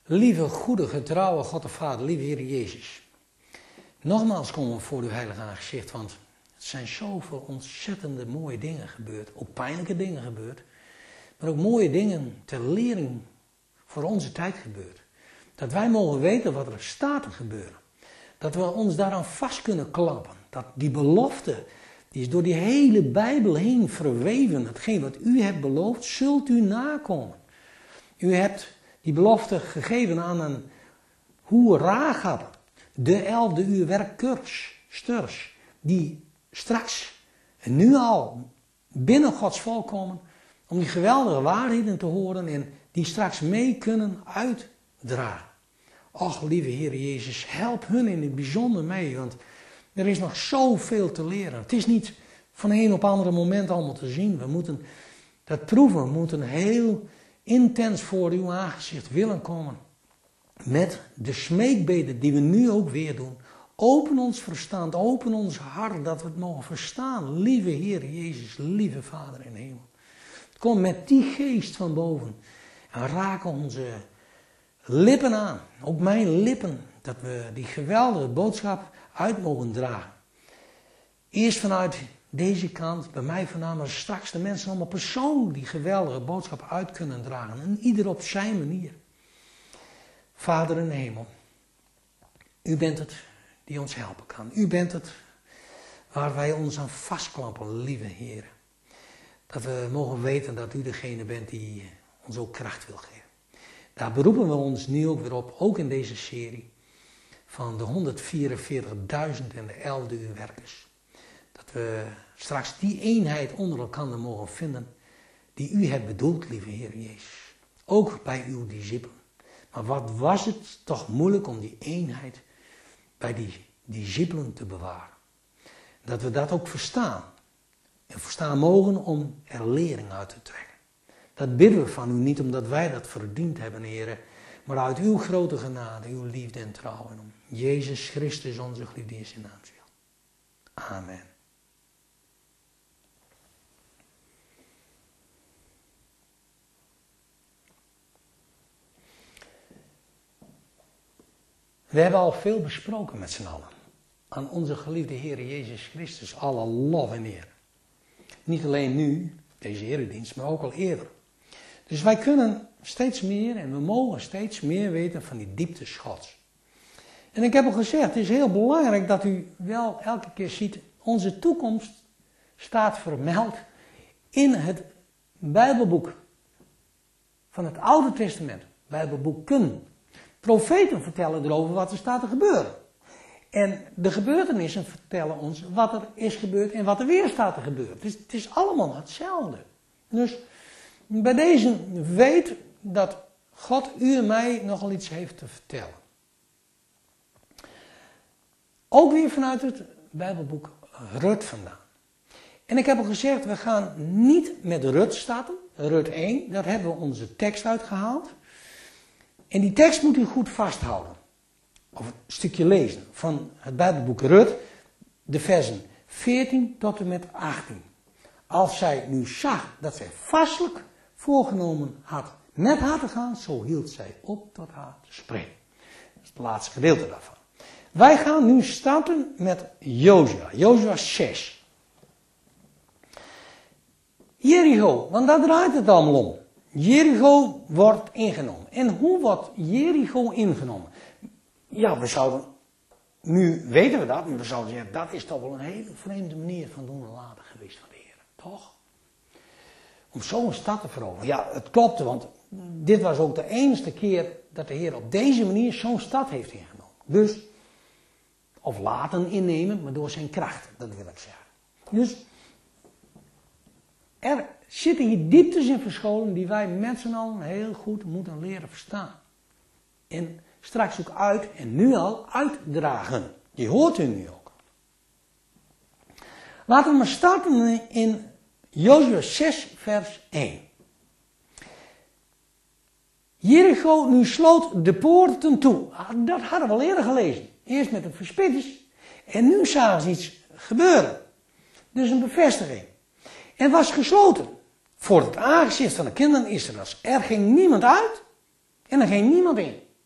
S1: Lieve, goede, getrouwe God de Vader, lieve Heer Jezus. Nogmaals komen we voor uw heilige aangezicht, want het zijn zoveel ontzettende mooie dingen gebeurd. Ook pijnlijke dingen gebeurd. Maar ook mooie dingen ter lering voor onze tijd gebeurd. Dat wij mogen weten wat er staat te gebeuren. Dat we ons daaraan vast kunnen klappen. Dat die belofte, die is door die hele Bijbel heen verweven. Hetgeen wat u hebt beloofd, zult u nakomen. U hebt die belofte gegeven aan een hoer Rahab, de elfde uur werkers, sturs, die straks en nu al binnen Gods volk komen om die geweldige waarheden te horen en die straks mee kunnen uitdragen. Och, lieve Heer Jezus, help hun in het bijzonder mee, want er is nog zoveel te leren. Het is niet van een op andere moment allemaal te zien. We moeten dat proeven, we moeten heel intens voor uw aangezicht willen komen. Met de smeekbeden die we nu ook weer doen. Open ons verstand, open ons hart, dat we het mogen verstaan. Lieve Heer Jezus, lieve Vader in de hemel. Kom met die geest van boven en raak onze lippen aan. Ook mijn lippen, dat we die geweldige boodschap uit mogen dragen. Eerst vanuit deze kant, bij mij vandaan, maar straks de mensen allemaal persoonlijk die geweldige boodschap uit kunnen dragen. En ieder op zijn manier. Vader in de hemel, u bent het die ons helpen kan. U bent het waar wij ons aan vastklampen, lieve Heer. Dat we mogen weten dat u degene bent die ons ook kracht wil geven. Daar beroepen we ons nu ook weer op, ook in deze serie, van de honderdvierenveertigduizend en de elfde uur werkers. Dat we straks die eenheid onder elkaar mogen vinden die u hebt bedoeld, lieve Heer Jezus. Ook bij uw discipelen. Maar wat was het toch moeilijk om die eenheid bij die discipelen te bewaren. Dat we dat ook verstaan. En verstaan mogen om er lering uit te trekken. Dat bidden we van u niet omdat wij dat verdiend hebben, Heer, maar uit uw grote genade, uw liefde en trouw. En om Jezus Christus, onze geliefde in zijn naam. Amen. We hebben al veel besproken met z'n allen. Aan onze geliefde Heer Jezus Christus alle lof en eer. Niet alleen nu, deze eredienst, maar ook al eerder. Dus wij kunnen steeds meer en we mogen steeds meer weten van die dieptes Gods. En ik heb al gezegd, het is heel belangrijk dat u wel elke keer ziet, onze toekomst staat vermeld in het Bijbelboek van het Oude Testament. Bijbelboeken. Profeten vertellen erover wat er staat te gebeuren. En de gebeurtenissen vertellen ons wat er is gebeurd en wat er weer staat te gebeuren. Het is, het is allemaal hetzelfde. Dus bij deze weet dat God u en mij nogal iets heeft te vertellen. Ook weer vanuit het Bijbelboek Rut vandaan. En ik heb al gezegd, we gaan niet met Rut starten. Rut één, daar hebben we onze tekst uitgehaald. En die tekst moet u goed vasthouden. Of een stukje lezen van het Bijbelboek Rut, de versen veertien tot en met achttien. Als zij nu zag dat zij vastelijk voorgenomen had met haar te gaan, zo hield zij op tot haar te spreken. Dat is het laatste gedeelte daarvan. Wij gaan nu starten met Jozua, Jozua zes. Jericho, want daar draait het allemaal om. Jericho wordt ingenomen. En hoe wordt Jericho ingenomen? Ja, we zouden, nu weten we dat, maar we zouden zeggen, dat is toch wel een hele vreemde manier van doen en laten geweest van de Heer. Toch? Om zo'n stad te veroveren. Ja, het klopte, want dit was ook de enige keer dat de Heer op deze manier zo'n stad heeft ingenomen. Dus, of laten innemen, maar door zijn kracht, dat wil ik zeggen. Dus, er zitten hier dieptes in verscholen die wij met z'n allen heel goed moeten leren verstaan. En straks ook uit, en nu al, uitdragen. Die hoort u nu ook. Laten we maar starten in Jozua zes vers één. Jericho nu sloot de poorten toe. Dat hadden we al eerder gelezen. Eerst met de verspitters. En nu zagen ze iets gebeuren. Dus een bevestiging. En was gesloten. Voor het aangezicht van de kinderen Israëls. Er ging niemand uit. En er ging niemand in.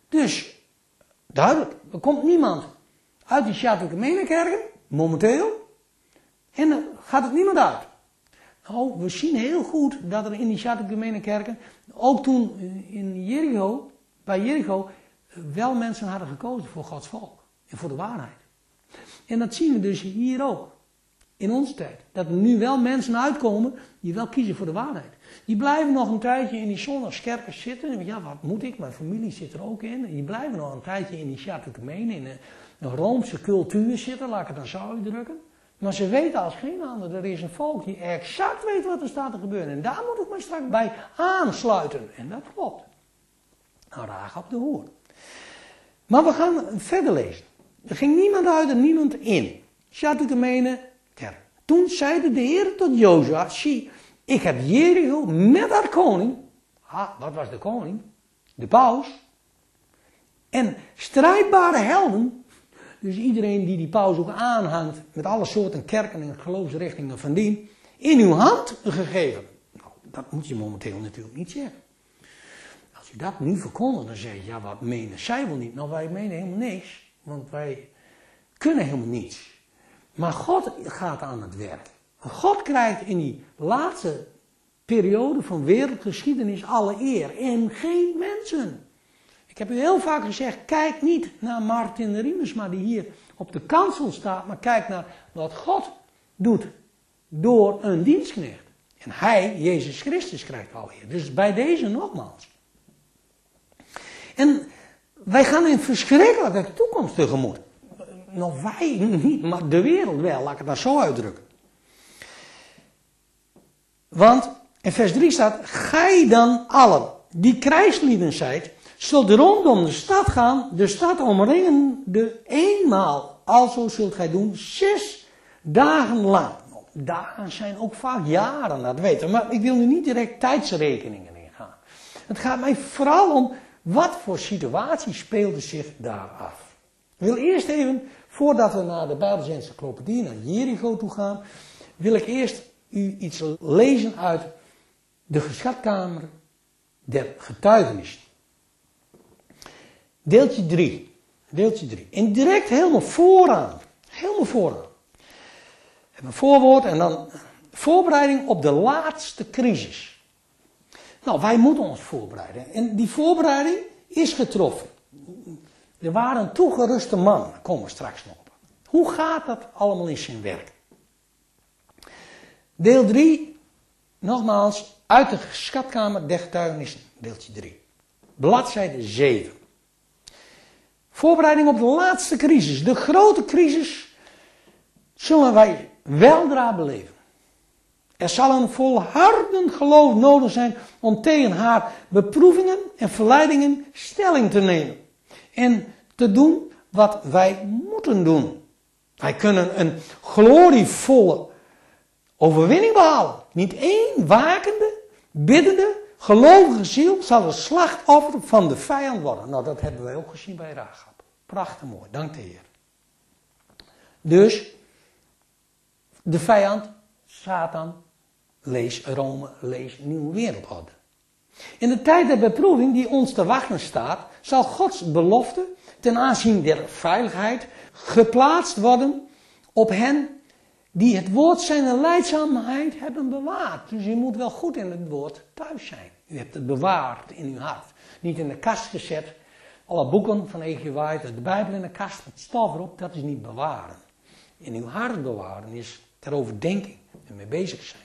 S1: Dus, duidelijk, er komt niemand uit die Sjatte kerken, momenteel, en er gaat het niemand uit. Nou, we zien heel goed dat er in die Sjatte kerken, ook toen in Jericho, bij Jericho, wel mensen hadden gekozen voor Gods volk en voor de waarheid. En dat zien we dus hier ook, in onze tijd. Dat er nu wel mensen uitkomen die wel kiezen voor de waarheid. Die blijven nog een tijdje in die zondagskerken zitten. Ja, wat moet ik? Mijn familie zit er ook in. Die blijven nog een tijdje in die Sjatte in een, een Roomse cultuur zitten, laat ik het dan zo uitdrukken. Maar ze weten als geen ander, er is een volk die exact weet wat er staat te gebeuren. En daar moet ik me straks bij aansluiten. En dat klopt. Nou, raag op de hoer. Maar we gaan verder lezen. Er ging niemand uit en niemand in. Sjatte kerk. Toen zeide de Heer tot Jozua, zie, ik heb Jericho met haar koning. Ah, wat was de koning? De paus. En strijdbare helden. Dus iedereen die die paus ook aanhangt, met alle soorten kerken en geloofsrichtingen van dien, in uw hand gegeven. Nou, dat moet je momenteel natuurlijk niet zeggen. Als je dat nu verkondigt, dan zeg je, ja, wat menen zij wel niet? Nou, wij menen helemaal niks, want wij kunnen helemaal niets. Maar God gaat aan het werk. God krijgt in die laatste periode van wereldgeschiedenis alle eer en geen mensen. Ik heb u heel vaak gezegd, kijk niet naar Martin Riemersma die hier op de kansel staat, maar kijk naar wat God doet door een dienstknecht. En hij, Jezus Christus, krijgt al eer. Dus bij deze nogmaals. En wij gaan in verschrikkelijke toekomst tegemoet. Nog wij niet, maar de wereld wel, laat ik het maar zo uitdrukken. Want in vers drie staat, gij dan allen die krijgslieden zijt, zult rondom de stad gaan, de stad omringen de eenmaal. Alzo zult gij doen zes dagen lang. Dagen zijn ook vaak jaren, dat weten we. Maar ik wil nu niet direct tijdsrekeningen ingaan. Het gaat mij vooral om wat voor situatie speelde zich daar af. Ik wil eerst even, voordat we naar de Bijbelse encyclopedie, naar Jericho toe gaan, wil ik eerst u iets lezen uit de geschatkamer der getuigenissen. Deeltje drie. Deeltje drie. En direct helemaal vooraan. Helemaal vooraan. We hebben een voorwoord en dan voorbereiding op de laatste crisis. Nou, wij moeten ons voorbereiden. En die voorbereiding is getroffen. Er waren toegeruste mannen, daar komen we straks nog op. Hoe gaat dat allemaal in zijn werk? Deel drie, nogmaals, uit de schatkamer der getuigenissen, deeltje drie. Bladzijde zeven. Voorbereiding op de laatste crisis, de grote crisis, zullen wij weldra beleven. Er zal een volhardend geloof nodig zijn om tegen haar beproevingen en verleidingen stelling te nemen. En te doen wat wij moeten doen. Wij kunnen een glorievolle overwinning behalen. Niet één wakende, biddende, gelovige ziel zal een slachtoffer van de vijand worden. Nou, dat hebben wij ook gezien bij Rahab. Prachtig mooi, dank de Heer. Dus, de vijand, Satan, lees Rome, lees Nieuwe Wereldorde. In de tijd der beproeving die ons te wachten staat, zal Gods belofte ten aanzien der veiligheid geplaatst worden op hen die het woord zijn lijdzaamheid hebben bewaard. Dus u moet wel goed in het woord thuis zijn. U hebt het bewaard in uw hart. Niet in de kast gezet. Alle boeken van E G White, de Bijbel in de kast, het stof erop, dat is niet bewaren. In uw hart bewaren is ter overdenking en mee bezig zijn.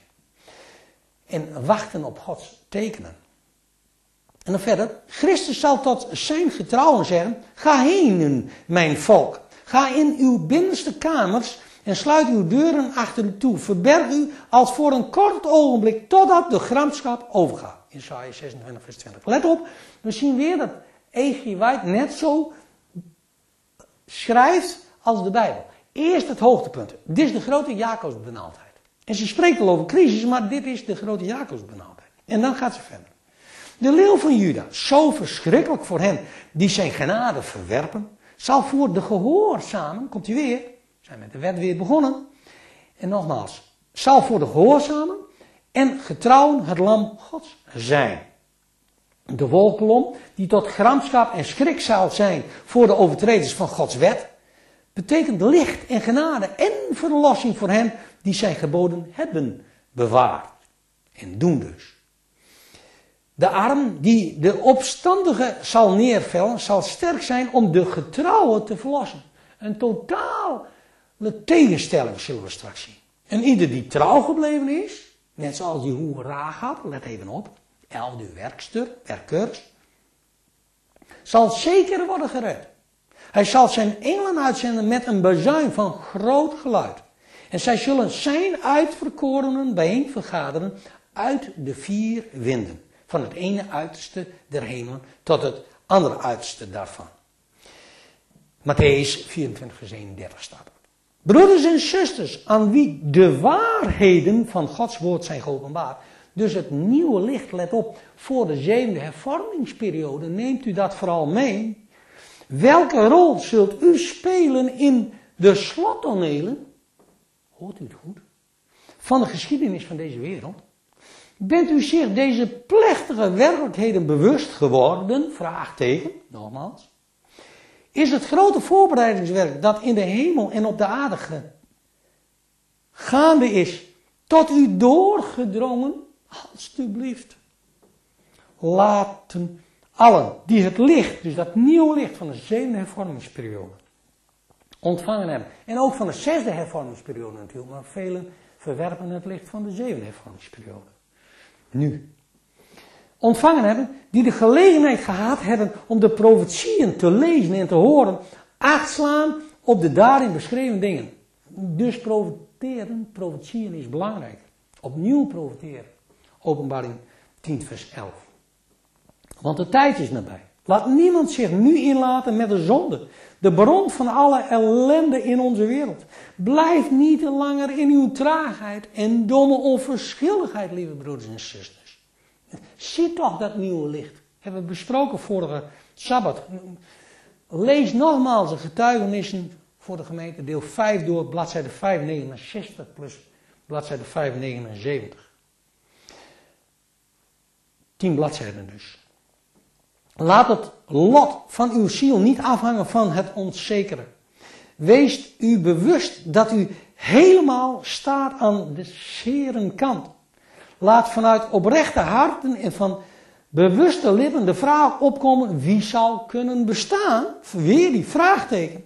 S1: En wachten op Gods tekenen. En dan verder, Christus zal tot zijn getrouwen zeggen, ga heen, mijn volk. Ga in uw binnenste kamers en sluit uw deuren achter u toe. Verberg u als voor een kort ogenblik totdat de gramschap overgaat. Jesaja zesentwintig vers twintig. Let op, we zien weer dat E G White net zo schrijft als de Bijbel. Eerst het hoogtepunt. Dit is de grote Jacobsbenauwdheid. En ze spreekt al over crisis, maar dit is de grote Jacobsbenauwdheid. En dan gaat ze verder. De leeuw van Juda, zo verschrikkelijk voor hen die zijn genade verwerpen, zal voor de gehoorzamen, komt hij weer, we zijn met de wet weer begonnen, en nogmaals, zal voor de gehoorzamen en getrouwen het lam Gods zijn. de wolkolom, die tot gramschap en schrik zal zijn voor de overtreders van Gods wet, betekent licht en genade en verlossing voor hen die zijn geboden hebben bewaard. En doen dus. De arm die de opstandige zal neervellen, zal sterk zijn om de getrouwen te verlossen. Een totale tegenstelling zullen we straks zien. En ieder die trouw gebleven is, net zoals die hoer Rahab, let even op, elfde werkster, werkers, zal zeker worden gered. Hij zal zijn engelen uitzenden met een bazuin van groot geluid. En zij zullen zijn uitverkorenen bijeen vergaderen uit de vier winden. Van het ene uiterste der hemelen tot het andere uiterste daarvan. Matthäus vierentwintig vers eenendertig staat er. Broeders en zusters, aan wie de waarheden van Gods woord zijn geopenbaard. Dus het nieuwe licht, let op, voor de zevende hervormingsperiode, neemt u dat vooral mee. Welke rol zult u spelen in de slottonelen, hoort u het goed, van de geschiedenis van deze wereld? Bent u zich deze plechtige werkelijkheden bewust geworden? Vraagteken, nogmaals. Is het grote voorbereidingswerk dat in de hemel en op de aarde gaande is, tot u doorgedrongen? Alsjeblieft. Laten allen die het licht, dus dat nieuwe licht van de zevende hervormingsperiode, ontvangen hebben. En ook van de zesde hervormingsperiode natuurlijk, maar velen verwerpen het licht van de zevende hervormingsperiode. Nu. Ontvangen hebben, die de gelegenheid gehad hebben om de profetieën te lezen en te horen, acht slaan op de daarin beschreven dingen. Dus profeteren, profetieën is belangrijk. Opnieuw profeteren. Openbaring tien vers elf. Want de tijd is nabij. Laat niemand zich nu inlaten met de zonde. De bron van alle ellende in onze wereld. Blijf niet langer in uw traagheid en domme onverschilligheid, lieve broeders en zusters. Zie toch dat nieuwe licht. Hebben we besproken vorige Sabbat. Lees nogmaals de getuigenissen voor de gemeente. Deel vijf door, bladzijde vijfhonderdnegenenzestig plus bladzijde vijfhonderdnegenenzeventig. Tien bladzijden dus. Laat het lot van uw ziel niet afhangen van het onzekere. Wees u bewust dat u helemaal staat aan de zere kant. Laat vanuit oprechte harten en van bewuste lippen de vraag opkomen: wie zal kunnen bestaan? Weer die vraagteken.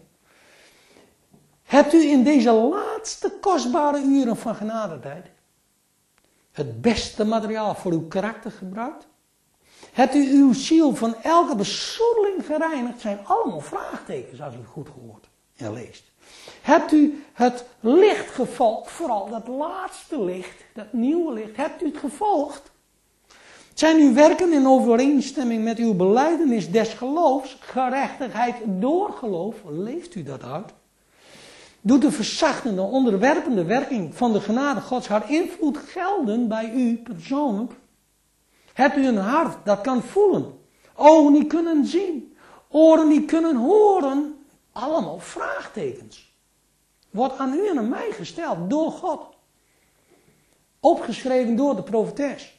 S1: Hebt u in deze laatste kostbare uren van genadetijd het beste materiaal voor uw karakter gebruikt? Hebt u uw ziel van elke bezoedeling gereinigd? Zijn allemaal vraagtekens als u goed gehoord en leest. Hebt u het licht gevolgd, vooral dat laatste licht, dat nieuwe licht, hebt u het gevolgd? Zijn uw werken in overeenstemming met uw belijdenis des geloofs, gerechtigheid door geloof, leeft u dat uit? Doet de verzachtende, onderwerpende werking van de genade Gods haar invloed gelden bij u persoonlijk? Hebt u een hart dat kan voelen, ogen die kunnen zien, oren die kunnen horen? Allemaal vraagtekens. Wordt aan u en aan mij gesteld door God. Opgeschreven door de profetes.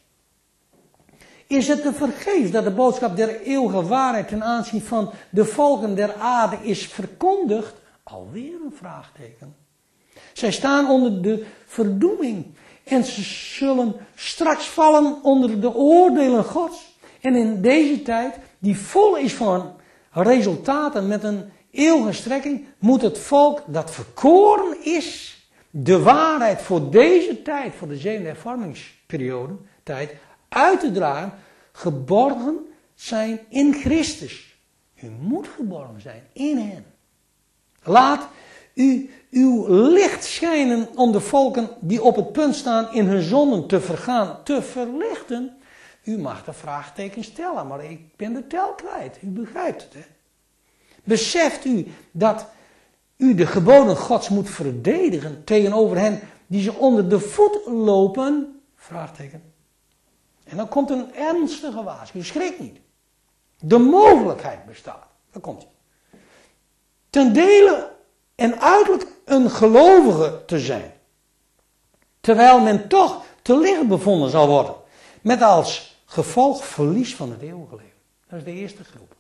S1: Is het te vergeefs dat de boodschap der eeuwige waarheid ten aanzien van de volken der aarde is verkondigd? Alweer een vraagteken. Zij staan onder de verdoeming en ze zullen straks vallen onder de oordelen Gods. En in deze tijd, die vol is van resultaten met een eeuwige strekking, moet het volk dat verkoren is, de waarheid voor deze tijd, voor de zevende hervormingsperiode, tijd, uit te dragen, geborgen zijn in Christus. U moet geborgen zijn in hem. Laat u uw licht schijnen om de volken die op het punt staan in hun zonden te vergaan, te verlichten. U mag de vraagteken stellen, maar ik ben de tel kwijt. U begrijpt het, hè? Beseft u dat u de geboden Gods moet verdedigen tegenover hen die ze onder de voet lopen? Vraagteken. En dan komt een ernstige waarschuwing. Schrik niet. De mogelijkheid bestaat. Daar komt hij. Ten dele en uiterlijk een gelovige te zijn. Terwijl men toch te licht bevonden zal worden. Met als Gevolg verlies van het eeuwige leven. Dat is de eerste groep.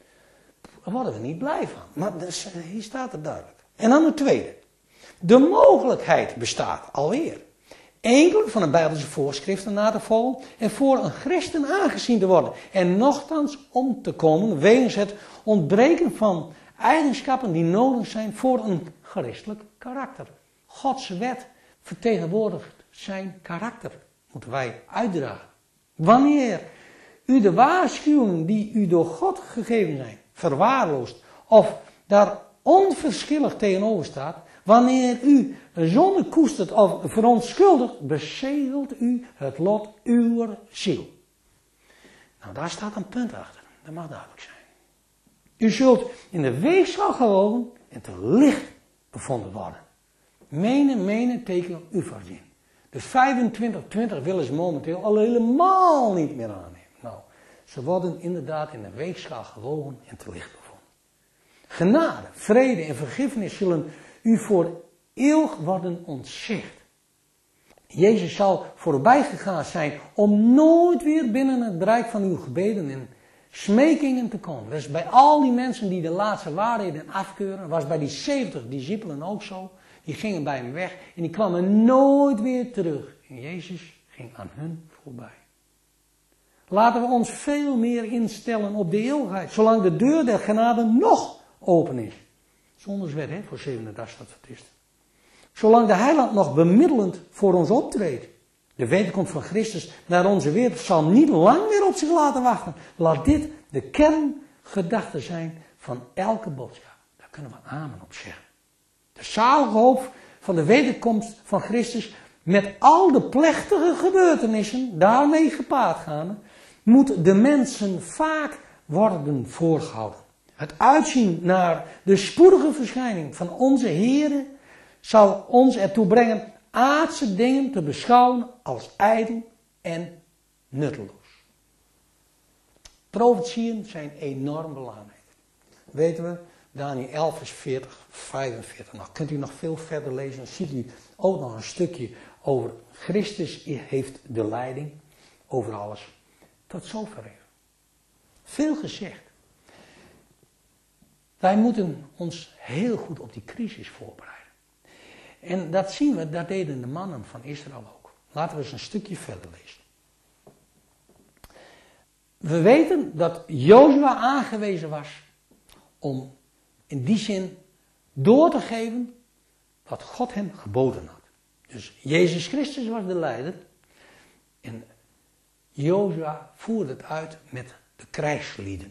S1: Daar worden we niet blij van. Maar dus, hier staat het duidelijk. En dan de tweede. De mogelijkheid bestaat alweer. Enkele van de Bijbelse voorschriften na te volgen en voor een christen aangezien te worden. En nochtans om te komen wegens het ontbreken van eigenschappen die nodig zijn voor een christelijk karakter. Gods wet vertegenwoordigt zijn karakter. Moeten wij uitdragen. Wanneer u de waarschuwingen die u door God gegeven zijn verwaarloost of daar onverschillig tegenover staat, wanneer u zonde koestert of verontschuldigt, bezegelt u het lot uw ziel. Nou, daar staat een punt achter. Dat mag duidelijk zijn. U zult in de weegschaal gewogen en te licht bevonden worden. Menen, menen, tekenen, u voorzien. De vijfentwintig twintig willen ze momenteel al helemaal niet meer aannemen. Nou, ze worden inderdaad in de weegschaal gewogen en te licht bevonden. Genade, vrede en vergiffenis zullen u voor eeuwig worden ontzegd. Jezus zal voorbij gegaan zijn om nooit weer binnen het bereik van uw gebeden en smekingen te komen. Dat is bij al die mensen die de laatste waarheden afkeuren, was bij die zeventig discipelen ook zo. Die gingen bij hem weg en die kwamen nooit weer terug. En Jezus ging aan hun voorbij. Laten we ons veel meer instellen op de eeuwigheid, zolang de deur der genade nog open is. Zonder wet, hè, voor zevenendertig adventisten. Zolang de heiland nog bemiddelend voor ons optreedt. De wederkomst van Christus naar onze wereld zal niet lang meer op zich laten wachten. Laat dit de kerngedachte zijn van elke boodschap. Daar kunnen we amen op zeggen. De zalige hoop van de wederkomst van Christus met al de plechtige gebeurtenissen daarmee gepaard gaan, moet de mensen vaak worden voorgehouden. Het uitzien naar de spoedige verschijning van onze Heere zal ons ertoe brengen aardse dingen te beschouwen als ijdel en nutteloos. Profetieën zijn enorm belangrijk. Weten we, Daniël elf vers veertig, vijfenveertig. Nou, kunt u nog veel verder lezen, dan ziet u ook nog een stukje over Christus heeft de leiding over alles. Tot zover even. Veel gezegd. Wij moeten ons heel goed op die crisis voorbereiden. En dat zien we, dat deden de mannen van Israël ook. Laten we eens een stukje verder lezen. We weten dat Jozua aangewezen was om in die zin door te geven wat God hem geboden had. Dus Jezus Christus was de leider en Jozua voerde het uit met de krijgslieden.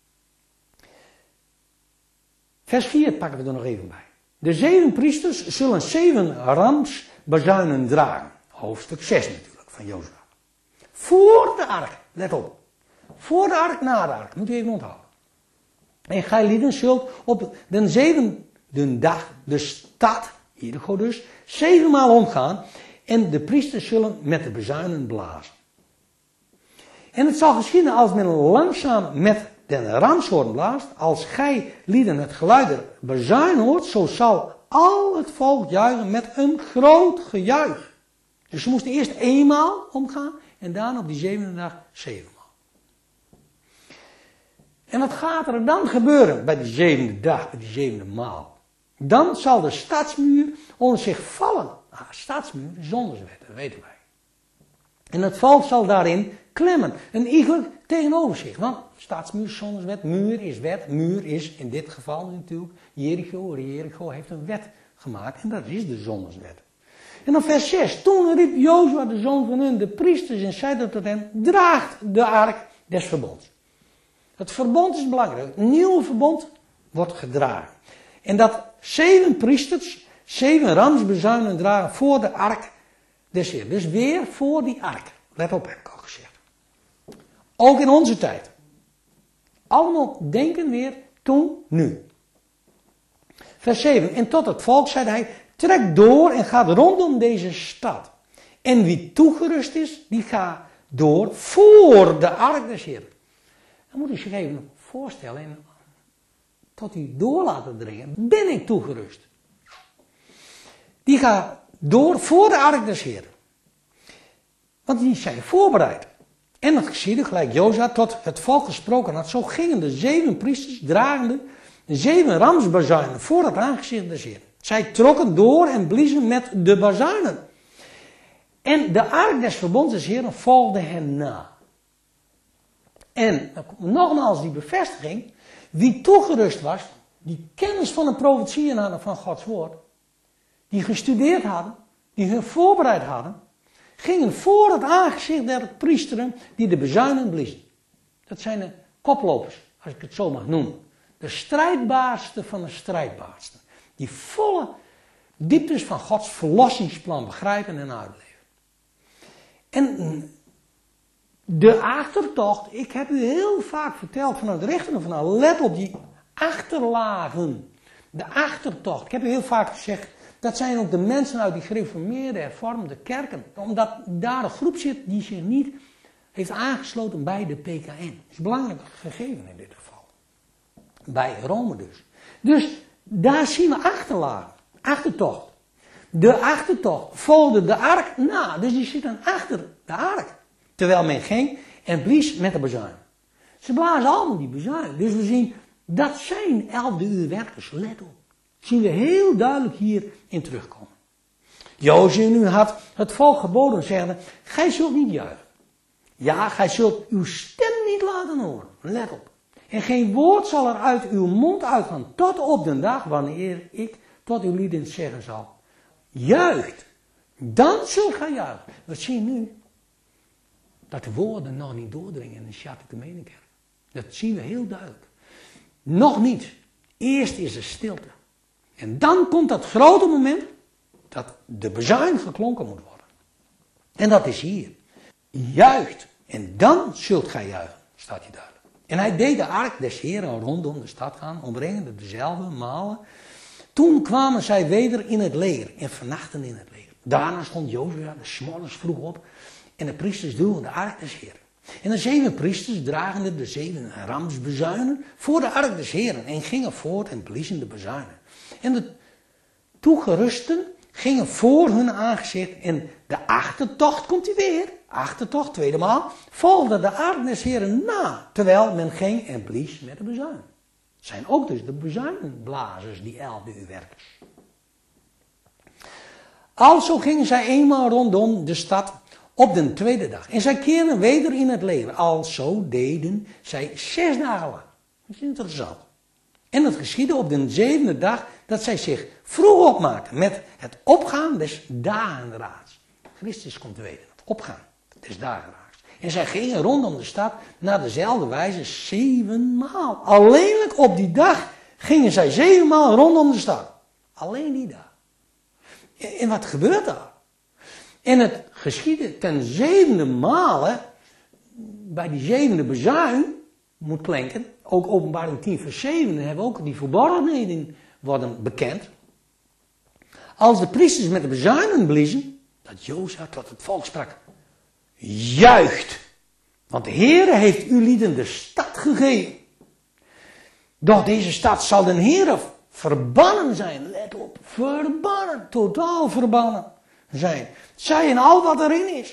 S1: Vers vier pakken we er nog even bij. De zeven priesters zullen zeven ramsbazuinen dragen. Hoofdstuk zes natuurlijk van Jozua. Voor de ark, let op. Voor de ark, na de ark, moet u even onthouden. En gij lieden zult op de zevende dag de stad, Jericho dus, zevenmaal omgaan. En de priesters zullen met de bezuinen blazen. En het zal geschieden als men langzaam met de ramshoorn blaast, als gij lieden het geluid der bezuin hoort, zo zal al het volk juichen met een groot gejuich. Dus ze moesten eerst eenmaal omgaan en daarna op die zevende dag zevenmaal. En wat gaat er dan gebeuren bij die zevende dag, bij die zevende maal? Dan zal de stadsmuur onder zich vallen. Ah, stadsmuur, zonderswet, dat weten wij. En het volk zal daarin klemmen. Een iegelijk tegenover zich. Want stadsmuur, zonderswet, muur is wet. Muur is in dit geval natuurlijk Jericho. Jericho heeft een wet gemaakt en dat is de zonderswet. En dan vers zes. Toen riep Jozua de zoon van hun, de priesters, en zei tot hen, draagt de ark des verbonds. Het verbond is belangrijk. Het nieuwe verbond wordt gedragen. En dat zeven priesters, zeven ramsbezuinen dragen voor de ark des Heer. Dus weer voor die ark. Let op, heb ik al gezegd. Ook in onze tijd. Allemaal denken weer toen, nu. Vers zeven. En tot het volk zei hij, trek door en gaat rondom deze stad. En wie toegerust is, die gaat door voor de ark des Heer. Dan moet u zich even voorstellen en tot u door laten dringen. Ben ik toegerust? Die gaat door voor de ark des Heer. Want die zijn voorbereid. En het geschiedde, gelijk Jozua, tot het volk gesproken had. Zo gingen de zeven priesters dragende de zeven ramsbazuinen voor het aangezicht des Heeren. Zij trokken door en bliezen met de bazuinen. En de ark des verbonds des Heeren volgde hen na. En nogmaals die bevestiging, wie toegerust was, die kennis van de profetieën hadden van Gods woord, die gestudeerd hadden, die hun voorbereid hadden, gingen voor het aangezicht der priesteren die de bezuinen bliezen. Dat zijn de koplopers, als ik het zo mag noemen. De strijdbaarste van de strijdbaarste. Die volle dieptes van Gods verlossingsplan begrijpen en uitleven. En de achtertocht, ik heb u heel vaak verteld vanuit rechten van nou, let op die achterlagen. De achtertocht, ik heb u heel vaak gezegd, dat zijn ook de mensen uit die gereformeerde, hervormde kerken. Omdat daar een groep zit die zich niet heeft aangesloten bij de P K N. Dat is een belangrijk gegeven in dit geval. Bij Rome dus. Dus daar zien we achterlagen, achtertocht. De achtertocht volgde de ark na, dus die zitten achter de ark. Terwijl men ging en blies met de bazuin. Ze blazen allemaal die bazuin. Dus we zien, dat zijn elfde uur werkers, let op. Dat zien we heel duidelijk hierin terugkomen. Jozua nu had het volk geboden zeggen, gij zult niet juichen. Ja, gij zult uw stem niet laten horen, let op. En geen woord zal er uit uw mond uitgaan, tot op de dag wanneer ik tot uw lieden zeggen zal. Juicht, dan zult gij juichen. We zien nu dat de woorden nog niet doordringen in de Shabbat kerk. Dat zien we heel duidelijk. Nog niet. Eerst is er stilte. En dan komt dat grote moment dat de bezuin geklonken moet worden. En dat is hier. Juicht. En dan zult gij juichen, staat hier duidelijk. En hij deed de ark des Heeren rondom de stad gaan, omringende dezelfde malen. Toen kwamen zij weder in het leger en vernachten in het leger. Daarna stond Jozua de 's morgens vroeg op en de priesters droegen de ark des Heeren. En de zeven priesters dragende de zeven ramsbezuinen voor de ark des Heeren en gingen voort en bliezen de bezuinen. En de toegerusten gingen voor hun aangezicht en de achtertocht, komt hij weer, achtertocht, tweede maal, volgde de ark des Heeren na, terwijl men ging en blies met de bezuinen. Het zijn ook dus de bezuinenblazers, die elfde uur werkers. Also gingen zij eenmaal rondom de stad op de tweede dag. En zij keerden weder in het leger. Also deden zij zes dagen lang. Dat is interessant. En het geschiedde op de zevende dag dat zij zich vroeg opmaakten met het opgaan des dagenraads. Christus komt weten, het opgaan des dagenraads. En zij gingen rondom de stad naar dezelfde wijze zevenmaal. Alleenlijk op die dag gingen zij zevenmaal rondom de stad. Alleen die dag. En wat gebeurt daar? En het geschiedde ten zevende male, bij die zevende bezuin, moet klinken, ook Openbaring tien vers zeven, hebben we ook die verborgenheden worden bekend. Als de priesters met de bezuinen bliezen, dat Jozua tot het volk sprak, juicht, want de Heere heeft u lieden de stad gegeven. Doch deze stad zal den Heere verbannen zijn, let op, verbannen, totaal verbannen zijn. Zij en al wat erin is.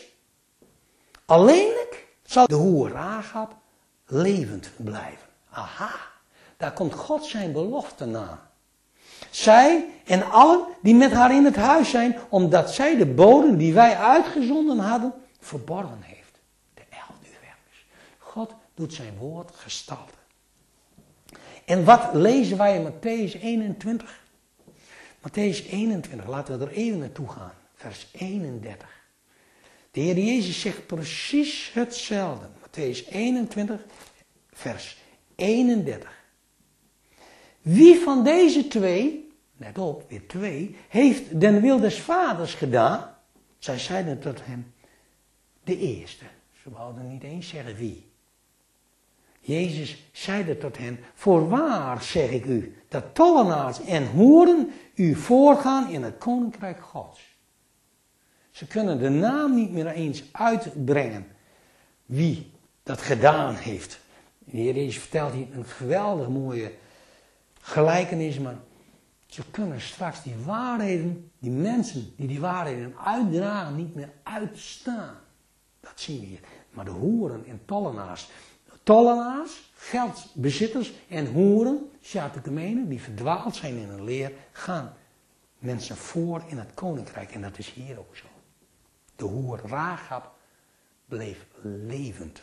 S1: Alleenlijk zal de hoer Rahab levend blijven. Aha, daar komt God zijn belofte na. Zij en allen die met haar in het huis zijn, omdat zij de boden die wij uitgezonden hadden, verborgen heeft. De elfde werkers. God doet zijn woord gestalten. En wat lezen wij in Mattheüs eenentwintig? Mattheüs eenentwintig, laten we er even naartoe gaan. Vers eenendertig. De Heer Jezus zegt precies hetzelfde. Mattheüs eenentwintig, vers eenendertig. Wie van deze twee, let op, weer twee, heeft den wil des vaders gedaan? Zij zeiden tot hem, de eerste. Ze wouden niet eens zeggen wie. Jezus zeide tot hen, voorwaar zeg ik u, dat tollenaars en hoeren u voorgaan in het koninkrijk Gods. Ze kunnen de naam niet meer eens uitbrengen wie dat gedaan heeft. De Heer Jezus vertelt hier een geweldig mooie gelijkenis, maar ze kunnen straks die waarheden, die mensen die die waarheden uitdragen, niet meer uitstaan. Dat zien we hier. maar de hoeren en tollenaars. Tollenaars, geldbezitters en hoeren, sjatekumenen, die verdwaald zijn in een leer, gaan mensen voor in het koninkrijk. En dat is hier ook zo. De hoer Rahab bleef levend.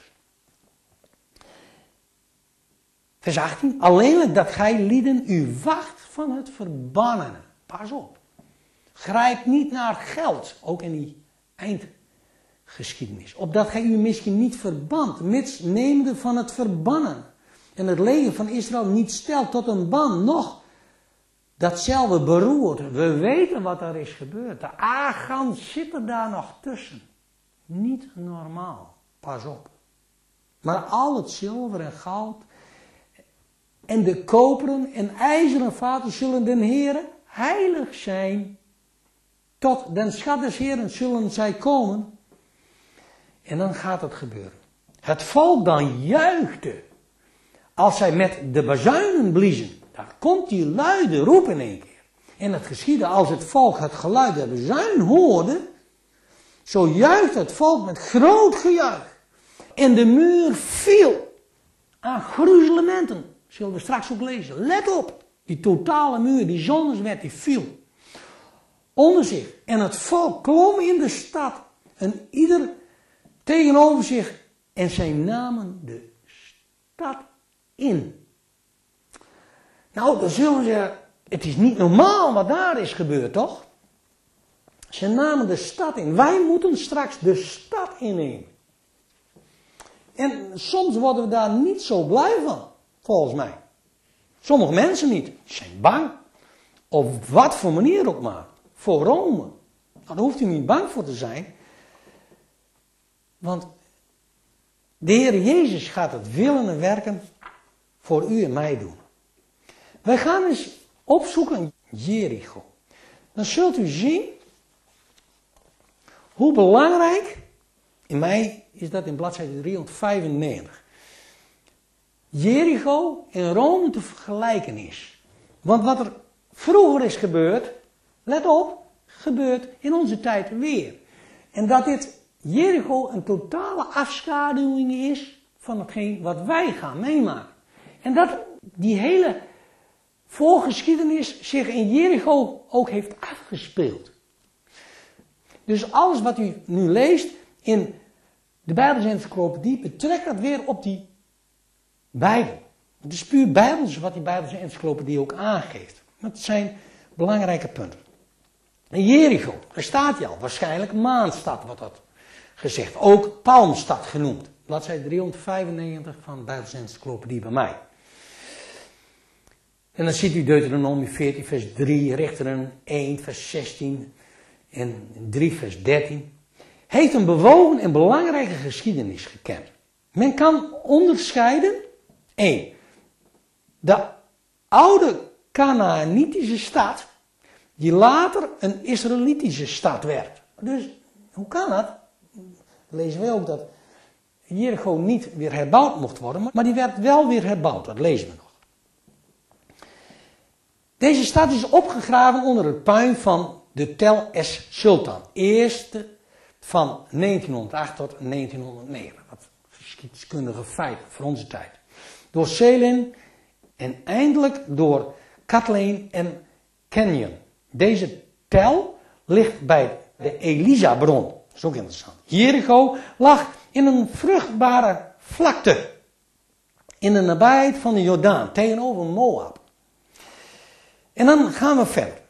S1: Vers achttien. Alleenlijk dat gij lieden u wacht van het verbannene. Pas op. Grijp niet naar geld, ook in die eindgeschiedenis. Opdat gij u misschien niet verband, mits nemende van het verbannen. En het leger van Israël niet stelt tot een ban, nog datzelfde beroert. We weten wat er is gebeurd. De Agan zit er daar nog tussen. Niet normaal. Pas op. Maar al het zilver en goud en de koperen en ijzeren vaten zullen den Heere heilig zijn. Tot den schat des Heeren zullen zij komen. En dan gaat het gebeuren. Het volk dan juichte. Als zij met de bazuinen bliezen. Daar komt die luide roep in één keer. En het geschiedde als het volk het geluid der bazuin hoorde. Zo juichte het volk met groot gejuich. En de muur viel aan gruzelementen. Zullen we straks ook lezen. Let op. Die totale muur, die zonneswet, die viel onder zich. En het volk klom in de stad. En ieder tegenover zich. En zij namen de stad in. Nou, dan zullen ze. Het is niet normaal wat daar is gebeurd, toch? Ze namen de stad in. Wij moeten straks de stad innemen. En soms worden we daar niet zo blij van, volgens mij. Sommige mensen niet. Die zijn bang. Op wat voor manier ook maar. Voor Rome. Nou, daar hoeft u niet bang voor te zijn. Want de Heer Jezus gaat het willen en werken voor u en mij doen. Wij gaan eens opzoeken Jericho. Dan zult u zien hoe belangrijk, in mij is dat in bladzijde driehonderdvijfennegentig, Jericho en Rome te vergelijken is. Want wat er vroeger is gebeurd, let op, gebeurt in onze tijd weer. En dat dit Jericho een totale afschaduwing is van hetgeen wat wij gaan meemaken. En dat die hele voorgeschiedenis zich in Jericho ook heeft afgespeeld. Dus alles wat u nu leest in de Bijbelsencyclopedie betrekt dat weer op die Bijbel. Het is puur Bijbels wat die Bijbelsencyclopedie ook aangeeft. Maar het zijn belangrijke punten. In Jericho, daar staat hij al, waarschijnlijk Maanstad wordt dat gezegd. Ook Palmstad genoemd. Bladzijde driehonderdvijfennegentig van de Bijbelsencyclopedie bij mij. En dan ziet u Deuteronomie veertien vers drie, Richteren één vers zestien en drie vers dertien. Heeft een bewogen en belangrijke geschiedenis gekend. Men kan onderscheiden, één, de oude Kanaanitische stad, die later een Israëlitische stad werd. Dus, hoe kan dat? Lezen we ook dat Jericho niet weer herbouwd mocht worden, maar die werd wel weer herbouwd, dat lezen we nog. Deze stad is opgegraven onder het puin van de Tel es Sultan. Eerste van negentienhonderdacht tot negentienhonderdnegen. Wat geschiedskundige feiten voor onze tijd. Door Selin en eindelijk door Kathleen en Canyon. Deze tel ligt bij de Elisa-bron. Dat is ook interessant. Jericho lag in een vruchtbare vlakte. In de nabijheid van de Jordaan. Tegenover Moab. En dan gaan we verder.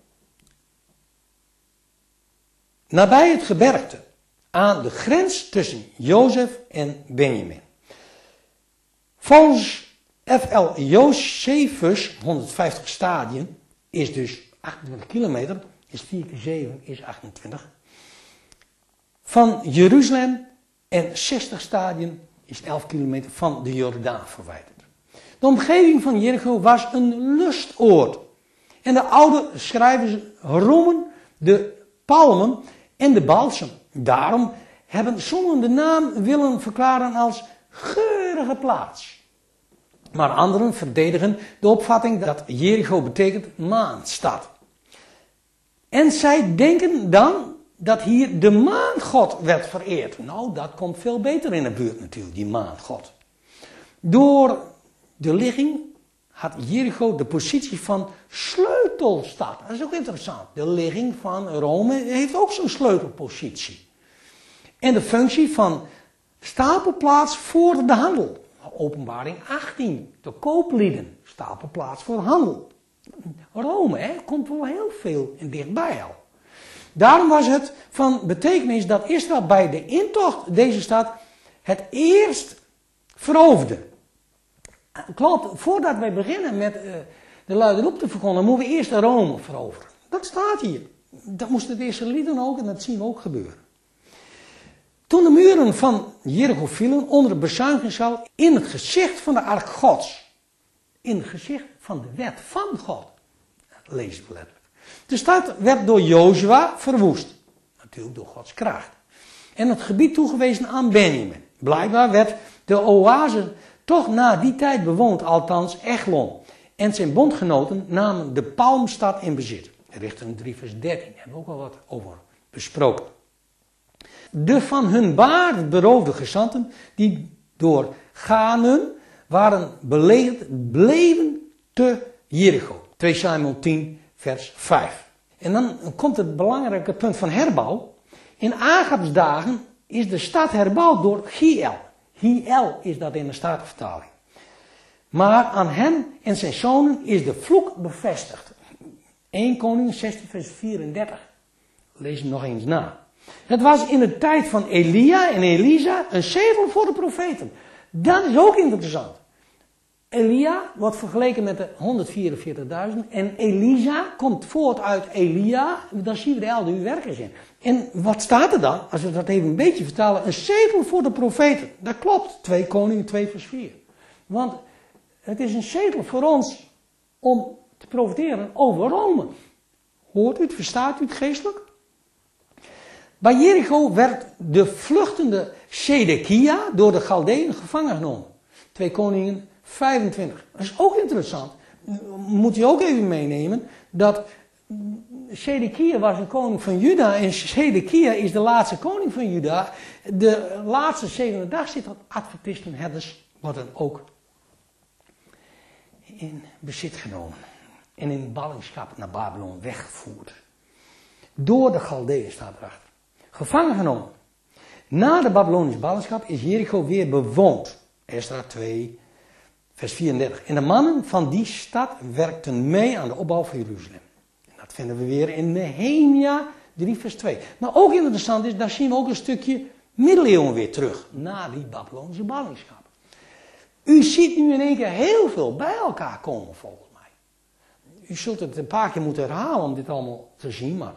S1: Nabij het gebergte, aan de grens tussen Jozef en Benjamin. Volgens F L Josephus, honderdvijftig stadien, is dus achtentwintig kilometer, is vier keer zeven is achtentwintig. Van Jeruzalem en zestig stadien is elf kilometer van de Jordaan verwijderd. De omgeving van Jericho was een lustoord. En de oude schrijvers roemen de palmen en de balsem. Daarom hebben sommigen de naam willen verklaren als geurige plaats. Maar anderen verdedigen de opvatting dat Jericho betekent maanstad. En zij denken dan dat hier de maangod werd vereerd. Nou, dat komt veel beter in de buurt natuurlijk, die maangod. Door de ligging had Jericho de positie van sleutelstad. Dat is ook interessant. De ligging van Rome heeft ook zo'n sleutelpositie. En de functie van stapelplaats voor de handel. Openbaring achttien, de kooplieden, stapelplaats voor handel. Rome, hè, komt wel heel veel en dichtbij al. Daarom was het van betekenis dat Israël bij de intocht deze stad het eerst veroverde. Klopt, voordat wij beginnen met uh, de luide roep te verkondigen, moeten we eerst Rome veroveren. Dat staat hier. Dat moesten de Israëlieten ook en dat zien we ook gebeuren. Toen de muren van Jericho vielen onder de bezuinigingszaal in het gezicht van de ark Gods. In het gezicht van de wet van God. Dat lezen we letterlijk. De stad werd door Jozua verwoest. Natuurlijk door Gods kracht. En het gebied toegewezen aan Benjamin. Blijkbaar werd de oase toch na die tijd bewoond, althans Eglon. En zijn bondgenoten namen de Palmstad in bezit. Richteren drie vers dertien, daar hebben we ook al wat over besproken. De van hun baard beroofde gezanten, die door Ganen waren belegerd, bleven te Jericho. twee Samuel tien vers vijf. En dan komt het belangrijke punt van herbouw. In Agabs dagen is de stad herbouwd door Hiel. Hiel is dat in de Statenvertaling. Maar aan hem en zijn zonen is de vloek bevestigd. eerste Koningen zestien vers vierendertig. Lees hem nog eens na. Het was in de tijd van Elia en Elisa een zetel voor de profeten. Dat is ook interessant. Elia wordt vergeleken met de honderdvierenveertigduizend en Elisa komt voort uit Elia. Daar zien we de elde uw werkers in. En wat staat er dan? Als we dat even een beetje vertalen. Een zetel voor de profeten. Dat klopt. twee Koningen twee vers vier. Want het is een zetel voor ons om te profiteren over Rome. Hoort u het? Verstaat u het geestelijk? Bij Jericho werd de vluchtende Zedekia door de Galdeën gevangen genomen. twee Koningen vijfentwintig. Dat is ook interessant. Moet je ook even meenemen dat Zedekia was een koning van Juda en Zedekia is de laatste koning van Juda. De laatste zevende dag zit dat adventistenherders worden ook in bezit genomen. En in ballingschap naar Babylon weggevoerd. Door de Galdeën staat erachter. Gevangen genomen. Na de Babylonische ballingschap is Jericho weer bewoond. Esdra twee, vers vierendertig. En de mannen van die stad werkten mee aan de opbouw van Jeruzalem. En dat vinden we weer in Nehemia drie, vers twee. Maar ook interessant is, daar zien we ook een stukje middeleeuwen weer terug. Na die Babylonische ballingschap. U ziet nu in één keer heel veel bij elkaar komen volgens mij. U zult het een paar keer moeten herhalen om dit allemaal te zien, maar...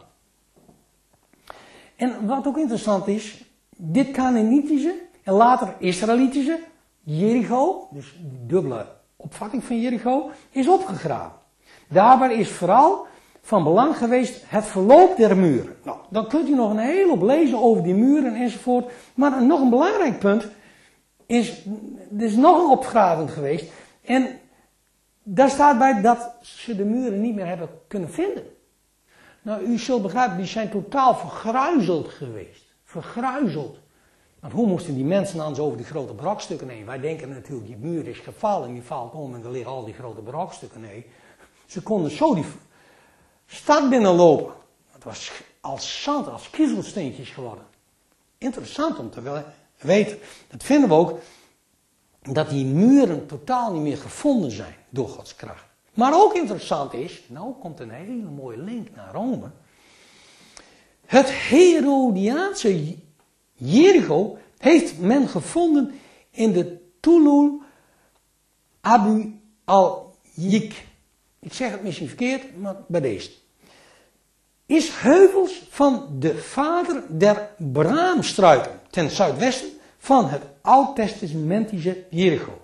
S1: En wat ook interessant is, dit Canaanitische en later Israëlitische Jericho, dus die dubbele opvatting van Jericho, is opgegraven. Daarbij is vooral van belang geweest het verloop der muren. Nou, dan kunt u nog een hele hoop lezen over die muren enzovoort. Maar nog een belangrijk punt is, er is nog een opgraving geweest. En daar staat bij dat ze de muren niet meer hebben kunnen vinden. Nou, u zult begrijpen, die zijn totaal vergruizeld geweest. Vergruizeld. Want hoe moesten die mensen dan zo over die grote brokstukken heen? Wij denken natuurlijk, die muur is gevallen, die valt om en er liggen al die grote brokstukken heen. Ze konden zo die stad binnenlopen. Het was als zand, als kiezelsteentjes geworden. Interessant om te weten. Dat vinden we ook, dat die muren totaal niet meer gevonden zijn door Gods kracht. Maar ook interessant is, nou komt een hele mooie link naar Rome. Het Herodiaanse Jericho heeft men gevonden in de Tulul Abu al-Yik. Ik zeg het misschien verkeerd, maar bij deze. Is heuvels van de vader der braamstruiken ten zuidwesten van het oud-testamentische Jericho.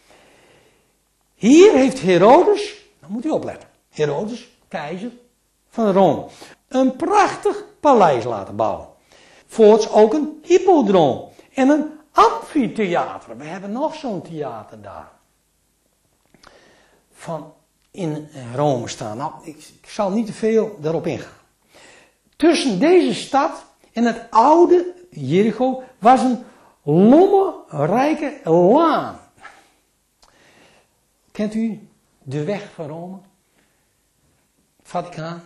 S1: Hier heeft Herodes, dan moet u opletten, Herodes, keizer van Rome, een prachtig paleis laten bouwen. Voorts ook een hippodroom en een amfitheater. We hebben nog zo'n theater daar. Van in Rome staan. Nou, ik, ik zal niet te veel daarop ingaan. Tussen deze stad En het oude Jericho was een lommerrijke laan. Kent u de weg van Rome? Het Vaticaan?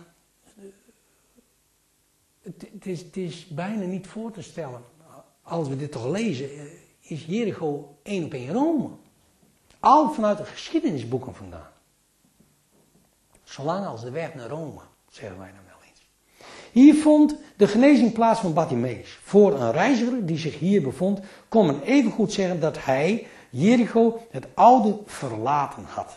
S1: Het, het, is, het is bijna niet voor te stellen. Als we dit toch lezen, is Jericho één op één Rome. Al vanuit de geschiedenisboeken vandaan. Zolang als de weg naar Rome, zeggen wij dan wel eens. Hier vond de genezing plaats van Bartimaeus. Voor een reiziger die zich hier bevond, kon men evengoed zeggen dat hij, Jericho, het oude verlaten had.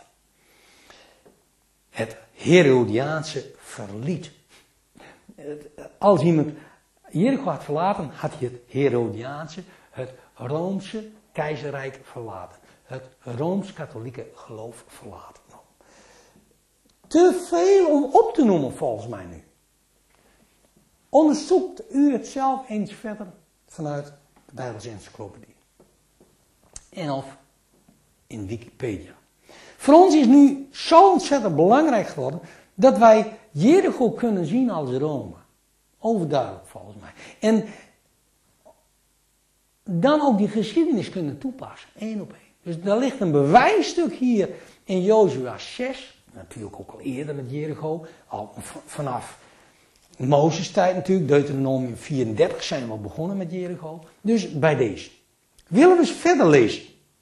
S1: Het Herodiaanse verliet. Als iemand Jericho had verlaten, had hij het Herodiaanse, het Roomse keizerrijk verlaten. Het Rooms-katholieke geloof verlaten. Te veel om op te noemen volgens mij nu. Onderzoekt u het zelf eens verder vanuit de Bijbelse encyclopedie. En of in Wikipedia. Voor ons is nu zo ontzettend belangrijk geworden dat wij Jericho kunnen zien als Rome. Overduidelijk volgens mij. En dan ook die geschiedenis kunnen toepassen. Één op één. Dus daar ligt een bewijsstuk hier in Jozua zes. Natuurlijk ook al eerder met Jericho. Al vanaf Mozes tijd natuurlijk. Deuteronomium vierendertig zijn we al begonnen met Jericho. Dus bij deze. Willen we eens verder lezen.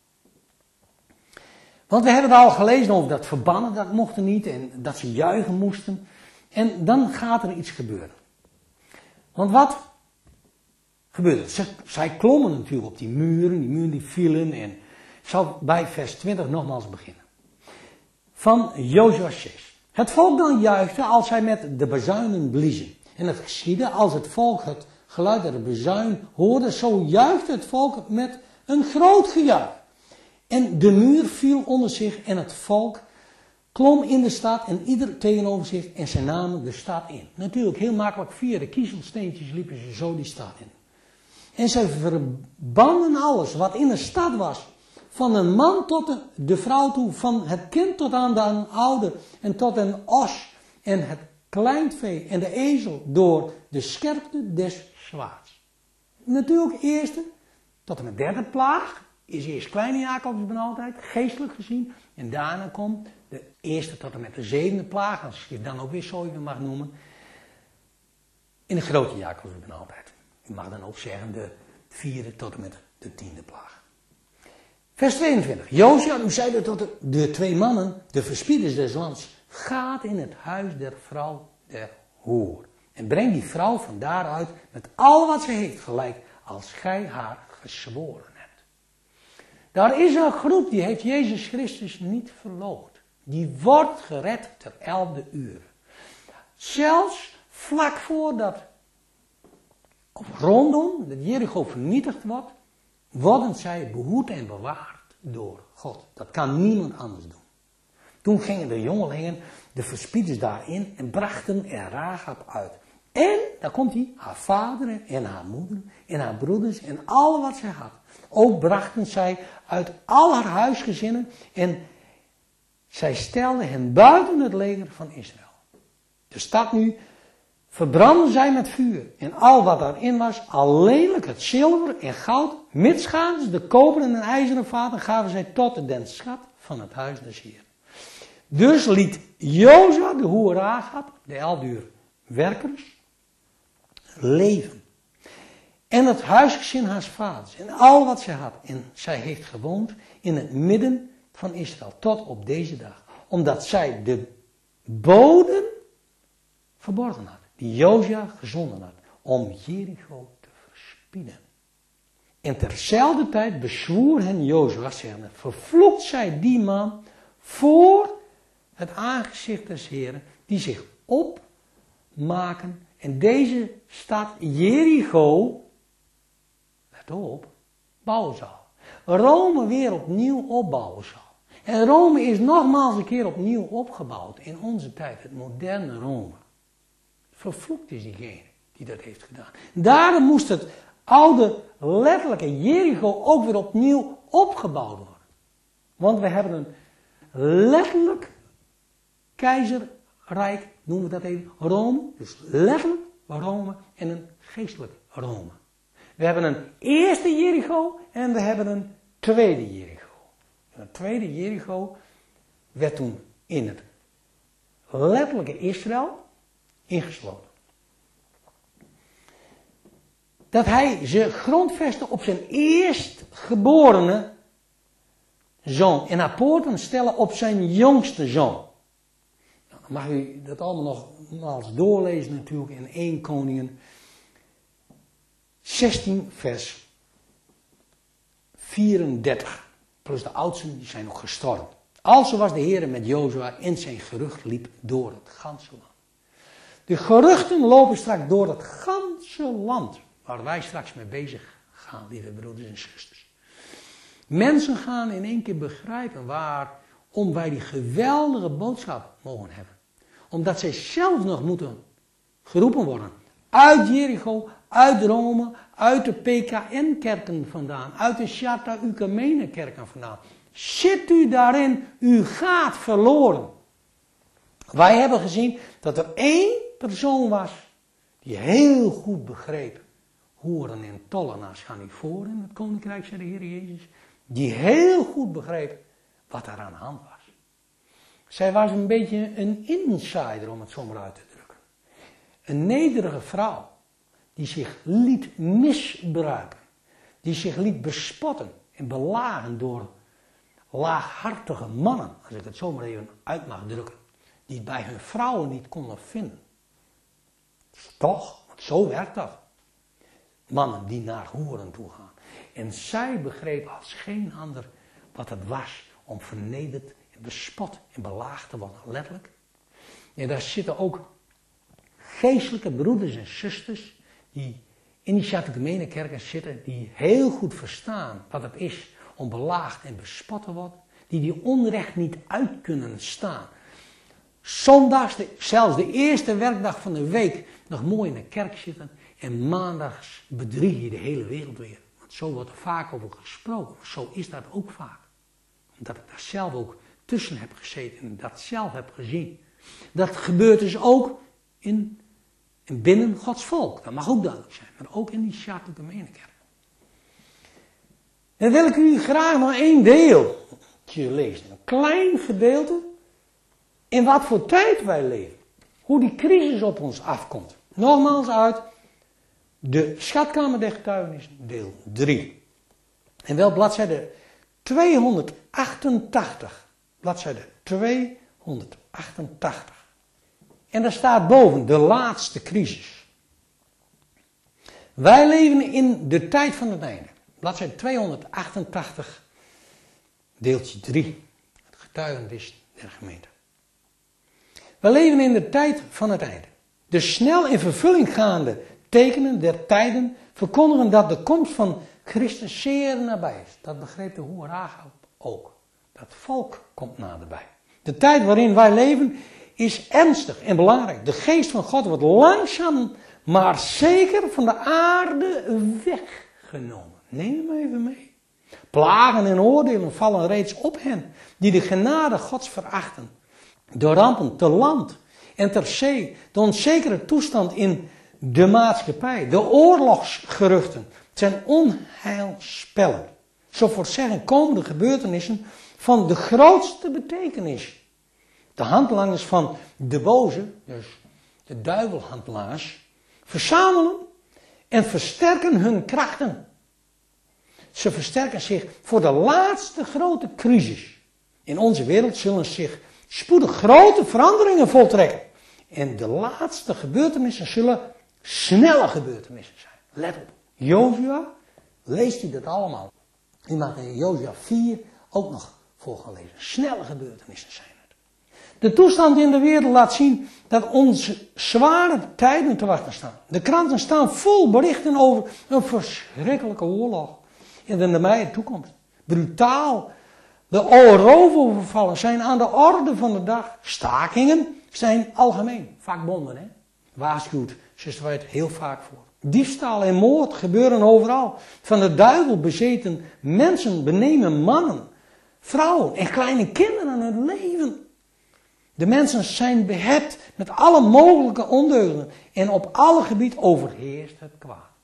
S1: Want we hebben het al gelezen over dat verbannen, dat mochten niet. En dat ze juichen moesten. En dan gaat er iets gebeuren. Want wat gebeurde er? Ze, zij klommen natuurlijk op die muren. Die muren die vielen. En ik zal bij vers twintig nogmaals beginnen. Van Jozua zes. Het volk dan juichte als zij met de bazuinen bliezen. En het geschiedde als het volk het geluid der bazuin hoorde, zo juichte het volk met een groot gejuich. En de muur viel onder zich en het volk klom in de stad en ieder tegenover zich en zij namen de stad in. Natuurlijk heel makkelijk, via de kiezelsteentjes liepen ze zo die stad in. En zij verbanden alles wat in de stad was. Van een man tot de, de vrouw toe, van het kind tot aan de oude en tot een os en het kleinvee en de ezel door de scherpte des zwaards. Natuurlijk eerste tot en met derde plaag is eerst kleine Jacobs benauwdheid, geestelijk gezien. En daarna komt de eerste tot en met de zevende plaag, als je het dan ook weer zo even mag noemen, in de grote Jacobs benauwdheid. Je mag dan ook zeggen de vierde tot en met de tiende plaag. Vers tweeëntwintig. Jozua, u zeide tot de, de twee mannen, de verspieders des lands, gaat in het huis der vrouw der hoer. En breng die vrouw van daaruit met al wat ze heeft, gelijk als gij haar gezworen hebt. Daar is een groep die heeft Jezus Christus niet verloochend. Die wordt gered ter elfde uur. Zelfs vlak voordat, of rondom, dat Jericho vernietigd wordt, worden zij behoed en bewaard door God. Dat kan niemand anders doen. Toen gingen de jongelingen, de verspieders daarin en brachten er Rahab uit. En, daar komt hij, haar vader en haar moeder en haar broeders en al wat zij had. Ook brachten zij uit al haar huisgezinnen en zij stelden hen buiten het leger van Israël. De stad nu verbrandden zij met vuur en al wat daarin was, alleenlijk het zilver en goud, mitsgaans de koperen en ijzeren vaten, gaven zij tot den schat van het huis des Heeren. Dus liet Jozua de hoer Rahab, de elfduur werkers, leven. En het huisgezin haars vaders en al wat zij had. En zij heeft gewoond in het midden van Israël tot op deze dag. Omdat zij de boden verborgen had. Die Jozua gezonden had. Om Jericho te verspieden. En terzelfde tijd bezwoer hen Jozua, zeggende, vervloekt zij die man voor het aangezicht des Heeren, die zich opmaken en deze stad Jericho, let op, bouwen zal. Rome weer opnieuw opbouwen zal. En Rome is nogmaals een keer opnieuw opgebouwd in onze tijd, het moderne Rome. Vervloekt is diegene die dat heeft gedaan. Daarom moest het oude letterlijke Jericho ook weer opnieuw opgebouwd worden. Want we hebben een letterlijk keizerrijk, noemen we dat even, Rome, dus letterlijk Rome en een geestelijk Rome. We hebben een eerste Jericho en we hebben een tweede Jericho. En het tweede Jericho werd toen in het letterlijke Israël ingesloten. Dat hij ze grondvestte op zijn eerstgeborene zoon. En haar poorten stellen op zijn jongste zoon. Nou, dan mag u dat allemaal nogmaals doorlezen natuurlijk in Eerste Koningen zestien vers vierendertig. Plus de oudsten die zijn nog gestorven. Also was de Heer met Jozua en zijn gerucht liep door het ganse land. De geruchten lopen straks door het ganse land. Waar wij straks mee bezig gaan, lieve broeders en zusters. Mensen gaan in één keer begrijpen waarom wij die geweldige boodschap mogen hebben. Omdat zij zelf nog moeten geroepen worden. Uit Jericho, uit Rome, uit de P K N-kerken vandaan. Uit de Shabta Ecumene-kerken vandaan. Zit u daarin, u gaat verloren. Wij hebben gezien dat er één persoon was die heel goed begreep. Hoeren en tollenaars gaan niet voor in het koninkrijk, zei de Heer Jezus. Die heel goed begreep wat er aan de hand was. Zij was een beetje een insider, om het zo maar uit te drukken. Een nederige vrouw die zich liet misbruiken. Die zich liet bespotten en belagen door laaghartige mannen, als ik het zo maar even uit mag drukken. Die het bij hun vrouwen niet konden vinden. Toch, want zo werkt dat. Mannen die naar hoeren toe gaan. En zij begreep als geen ander wat het was om vernederd en bespot en belaagd te worden, letterlijk. En daar zitten ook geestelijke broeders en zusters die in die Shabta kerken zitten, die heel goed verstaan wat het is om belaagd en bespot te worden, die die onrecht niet uit kunnen staan. Zondags, de, zelfs de eerste werkdag van de week, nog mooi in de kerk zitten en maandags bedrieg je de hele wereld weer. Want zo wordt er vaak over gesproken, maar zo is dat ook vaak. Omdat ik daar zelf ook tussen heb gezeten en dat zelf heb gezien. Dat gebeurt dus ook in, in binnen Gods volk, dat mag ook duidelijk zijn, maar ook in die Shabta kerk. En dan wil ik u graag nog één deeltje lezen, een klein gedeelte. In wat voor tijd wij leven. Hoe die crisis op ons afkomt. Nogmaals uit de Schatkamer der Getuigenissen, deel drie. En wel bladzijde tweehonderdachtentachtig. Bladzijde tweehonderdachtentachtig. En daar staat boven de laatste crisis. Wij leven in de tijd van het einde. Bladzijde tweehonderdachtentachtig, deeltje drie. Het getuigenis der gemeente. We leven in de tijd van het einde. De snel in vervulling gaande tekenen der tijden verkondigen dat de komst van Christus zeer nabij is. Dat begreep de Hoer Rahab ook. Dat volk komt naderbij. De tijd waarin wij leven is ernstig en belangrijk. De geest van God wordt langzaam maar zeker van de aarde weggenomen. Neem hem even mee. Plagen en oordelen vallen reeds op hen die de genade Gods verachten. De rampen te land en ter zee, de onzekere toestand in de maatschappij, de oorlogsgeruchten, zijn onheilspellend. Zo voorzeggen komende gebeurtenissen van de grootste betekenis. De handlangers van de boze, dus de duivelhandlangers, verzamelen en versterken hun krachten. Ze versterken zich voor de laatste grote crisis. In onze wereld zullen zich spoedig grote veranderingen voltrekken. En de laatste gebeurtenissen zullen snelle gebeurtenissen zijn. Let op. Jozua, leest u dat allemaal. U mag in Jozua vier ook nog voor gaan lezen. Snelle gebeurtenissen zijn het. De toestand in de wereld laat zien dat onze zware tijden te wachten staan. De kranten staan vol berichten over een verschrikkelijke oorlog in de nabije toekomst. Brutaal. De roofovervallen zijn aan de orde van de dag. Stakingen zijn algemeen. Vakbonden, hè. Waarschuwt zuster White heel vaak voor. Diefstal en moord gebeuren overal. Van de duivel bezeten mensen benemen mannen, vrouwen en kleine kinderen het leven. De mensen zijn behept met alle mogelijke ondeugden. En op alle gebieden overheerst het kwaad.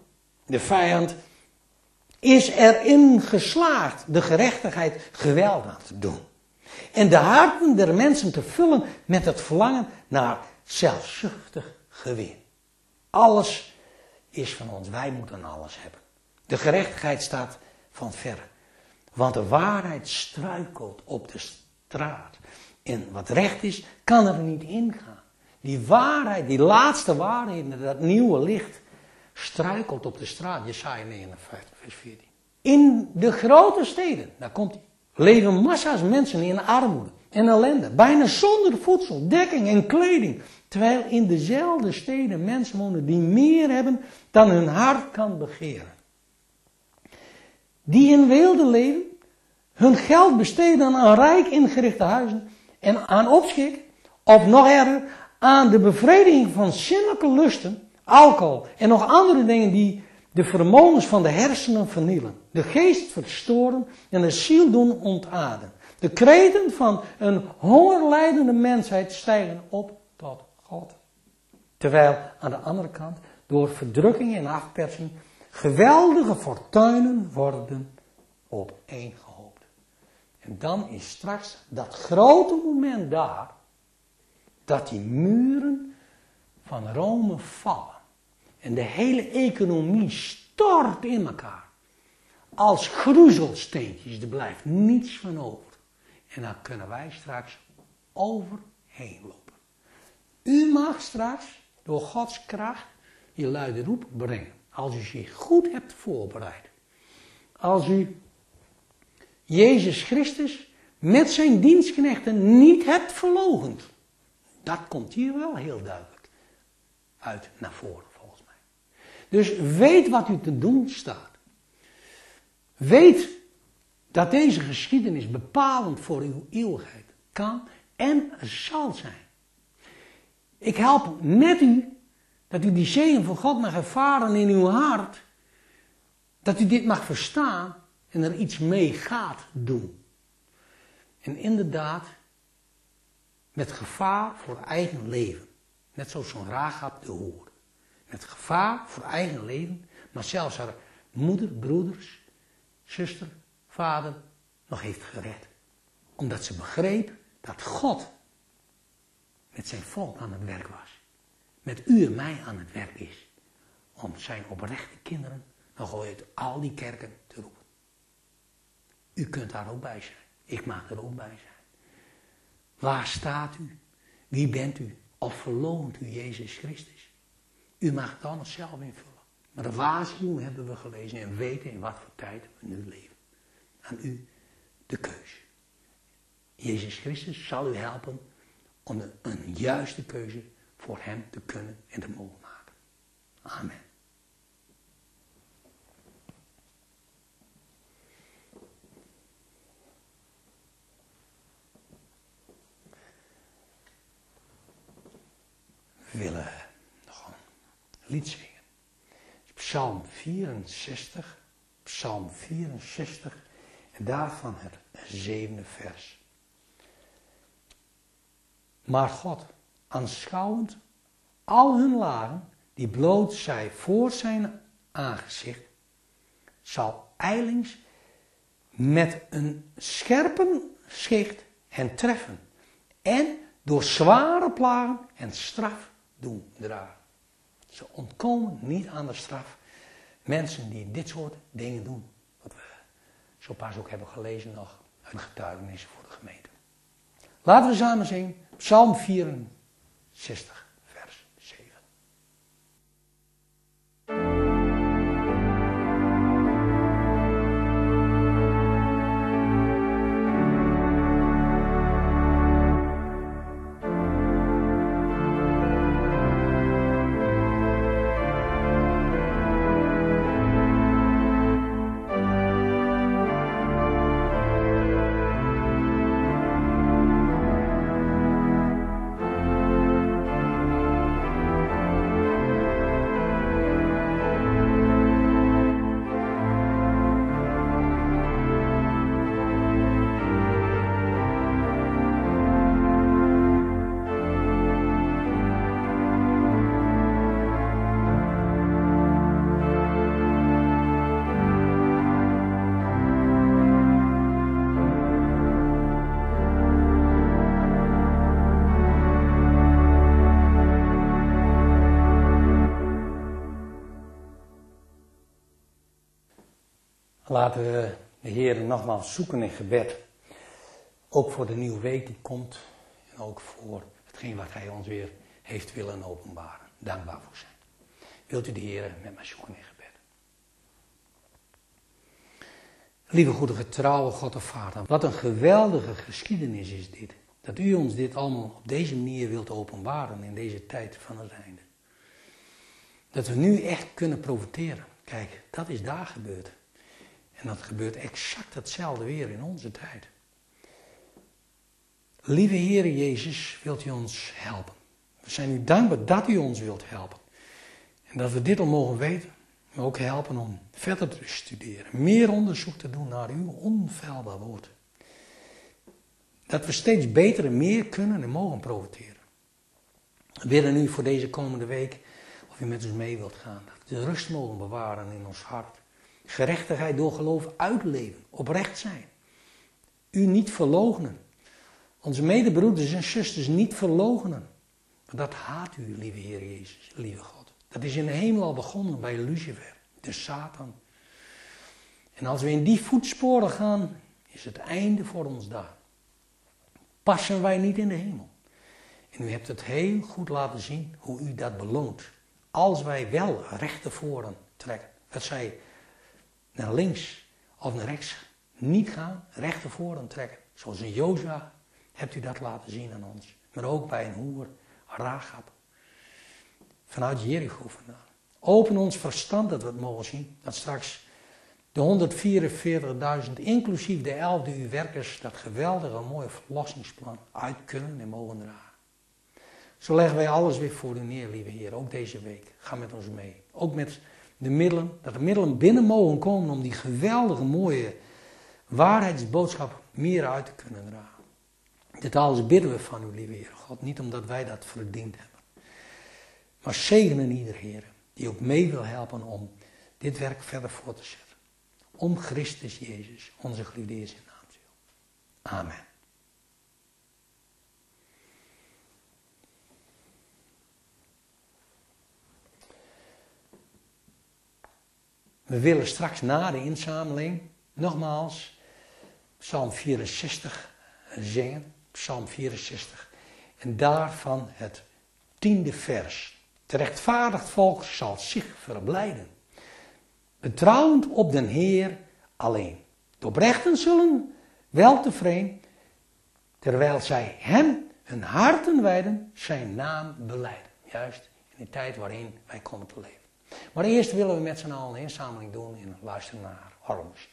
S1: De vijand is erin geslaagd de gerechtigheid geweld aan te doen. En de harten der mensen te vullen met het verlangen naar zelfzuchtig gewin. Alles is van ons, wij moeten alles hebben. De gerechtigheid staat van verre. Want de waarheid struikelt op de straat. En wat recht is, kan er niet ingaan. Die waarheid, die laatste waarheid, dat nieuwe licht, struikelt op de straat. Jesaja negenenvijftig, vers veertien. In de grote steden, daar komt hij, leven massa's mensen in armoede en ellende. Bijna zonder voedsel, dekking en kleding. Terwijl in dezelfde steden mensen wonen die meer hebben dan hun hart kan begeren. Die in weelde leven, hun geld besteden aan rijk ingerichte huizen en aan opschik, of nog erger, aan de bevrediging van zinnelijke lusten, alcohol en nog andere dingen die de vermogens van de hersenen vernielen, de geest verstoren en de ziel doen ontaarden. De kreten van een hongerlijdende mensheid stijgen op tot God. Terwijl aan de andere kant door verdrukking en afpersing geweldige fortuinen worden opeengehoopt. En dan is straks dat grote moment daar, dat die muren van Rome vallen. En de hele economie stort in elkaar. Als groezelsteentjes, er blijft niets van over. En dan kunnen wij straks overheen lopen. U mag straks door Gods kracht je luide roep brengen. Als u zich goed hebt voorbereid. Als u Jezus Christus met zijn dienstknechten niet hebt verloochend. Dat komt hier wel heel duidelijk uit naar voren volgens mij. Dus weet wat u te doen staat. Weet dat deze geschiedenis bepalend voor uw eeuwigheid kan en zal zijn. Ik help met u dat u die zegen van God mag ervaren in uw hart. Dat u dit mag verstaan en er iets mee gaat doen. En inderdaad, met gevaar voor eigen leven. Net zoals zo'n Rahab de hoer. Met gevaar voor eigen leven, maar zelfs haar moeder, broeders, zuster, vader nog heeft gered. Omdat ze begreep dat God met zijn volk aan het werk was. Met u en mij aan het werk is. Om zijn oprechte kinderen nog uit al die kerken te roepen. U kunt daar ook bij zijn. Ik mag er ook bij zijn. Waar staat u? Wie bent u? Of verloochent u Jezus Christus? U mag het allemaal zelf invullen. Maar de waarschuwing hebben we gelezen en weten in wat voor tijd we nu leven. Aan u de keus. Jezus Christus zal u helpen om een, een juiste keuze voor hem te kunnen en te mogen maken. Amen. We willen nog een lied zingen. Psalm vierenzestig. Psalm vierenzestig. En daarvan het zevende vers. Maar God, aanschouwend al hun lagen, die bloot zij voor zijn aangezicht, zal ijlings met een scherpe schicht hen treffen en door zware plagen en straf doen dragen. Ze ontkomen niet aan de straf. Mensen die dit soort dingen doen, wat we zo pas ook hebben gelezen nog, een getuigenis voor de gemeente. Laten we samen zingen, Psalm vierenzestig. Laten we de Heer nogmaals zoeken in gebed. Ook voor de nieuwe week die komt. En ook voor hetgeen wat Hij ons weer heeft willen openbaren. Dankbaar voor zijn. Wilt u de Heer met mij zoeken in gebed? Lieve goede getrouwe God en Vader. Wat een geweldige geschiedenis is dit. Dat u ons dit allemaal op deze manier wilt openbaren in deze tijd van het einde. Dat we nu echt kunnen profiteren. Kijk, dat is daar gebeurd. En dat gebeurt exact hetzelfde weer in onze tijd. Lieve Heer Jezus, wilt u ons helpen. We zijn u dankbaar dat u ons wilt helpen. En dat we dit al mogen weten. Maar ook helpen om verder te studeren. Meer onderzoek te doen naar uw onfeilbaar woord. Dat we steeds beter en meer kunnen en mogen profiteren. We willen nu voor deze komende week, of u met ons mee wilt gaan, dat we de rust mogen bewaren in ons hart. Gerechtigheid door geloof uitleven, oprecht zijn. U niet verloochenen. Onze medebroeders en zusters niet verloochenen. Dat haat u, lieve Heer Jezus, lieve God. Dat is in de hemel al begonnen bij Lucifer, de Satan. En als we in die voetsporen gaan, is het einde voor ons daar. Passen wij niet in de hemel. En u hebt het heel goed laten zien hoe u dat beloont. Als wij wel recht naar voren trekken. Dat zij naar links of naar rechts niet gaan, recht naar voren trekken. Zoals in Jozua hebt u dat laten zien aan ons. Maar ook bij een hoer, Rahab. Vanuit Jericho vandaan. Open ons verstand dat we het mogen zien. Dat straks de honderdvierenveertigduizend, inclusief de elfde uw werkers, dat geweldige mooie verlossingsplan uit kunnen en mogen dragen. Zo leggen wij alles weer voor u neer, lieve Heer, ook deze week. Ga met ons mee. Ook met de middelen, dat de middelen binnen mogen komen om die geweldige mooie waarheidsboodschap meer uit te kunnen dragen. Dit alles bidden we van u, lieve Heer God, niet omdat wij dat verdiend hebben. Maar zegenen ieder Heer, die ook mee wil helpen om dit werk verder voor te zetten. Om Christus Jezus, onze geliefde Heer zijn naam te wil. Amen. We willen straks na de inzameling nogmaals Psalm vierenzestig zingen. Psalm vierenzestig. En daarvan het tiende vers. Het rechtvaardig volk zal zich verblijden. Betrouwend op den Heer alleen. De oprechten zullen wel tevreden, terwijl zij hem hun harten wijden, zijn naam belijden. Juist in de tijd waarin wij komen te leven. Maar eerst willen we met z'n allen een inzameling doen en luisteren naar horrormuziek.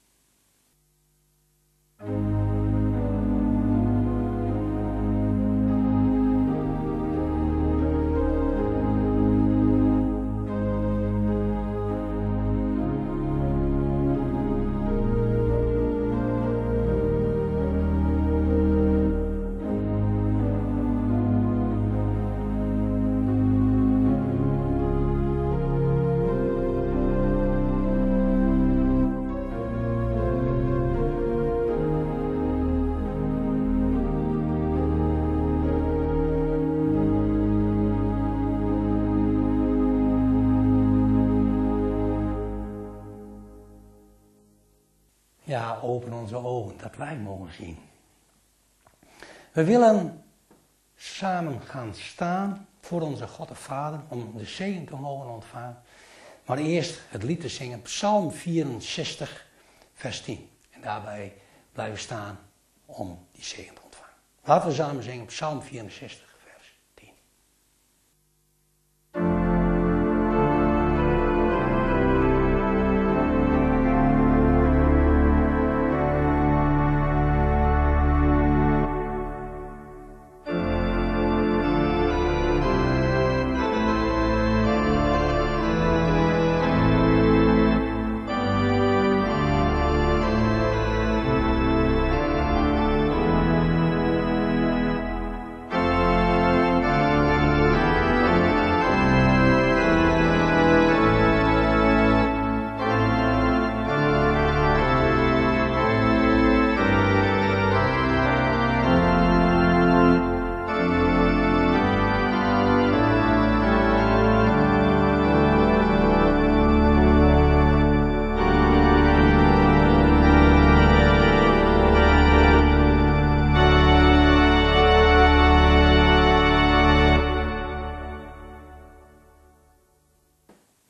S1: Ja, open onze ogen, dat wij mogen zien. We willen samen gaan staan voor onze God en Vader, om de zegen te mogen ontvangen. Maar eerst het lied te zingen, Psalm vierenzestig, vers tien. En daarbij blijven staan om die zegen te ontvangen. Laten we samen zingen, Psalm vierenzestig.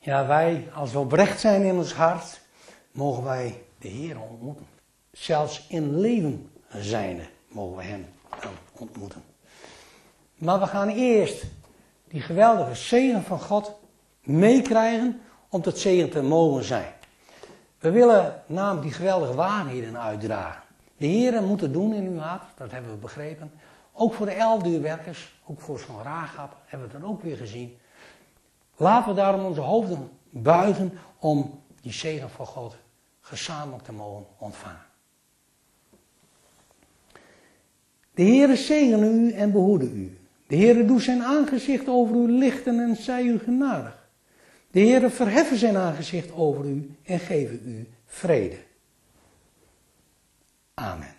S1: Ja, wij, als we oprecht zijn in ons hart, mogen wij de Heer ontmoeten. Zelfs in leven zijnde mogen we hem dan ontmoeten. Maar we gaan eerst die geweldige zegen van God meekrijgen om tot zegen te mogen zijn. We willen namelijk die geweldige waarheden uitdragen. De Heer moet het doen in uw hart, dat hebben we begrepen. Ook voor de elfduurwerkers, ook voor zo'n Rahab hebben we dat ook weer gezien. Laten we daarom onze hoofden buigen om die zegen van God gezamenlijk te mogen ontvangen. De Heere zegene u en behoede u. De Heere doet zijn aangezicht over u lichten en zij u genadig. De Heere verheffen zijn aangezicht over u en geven u vrede. Amen.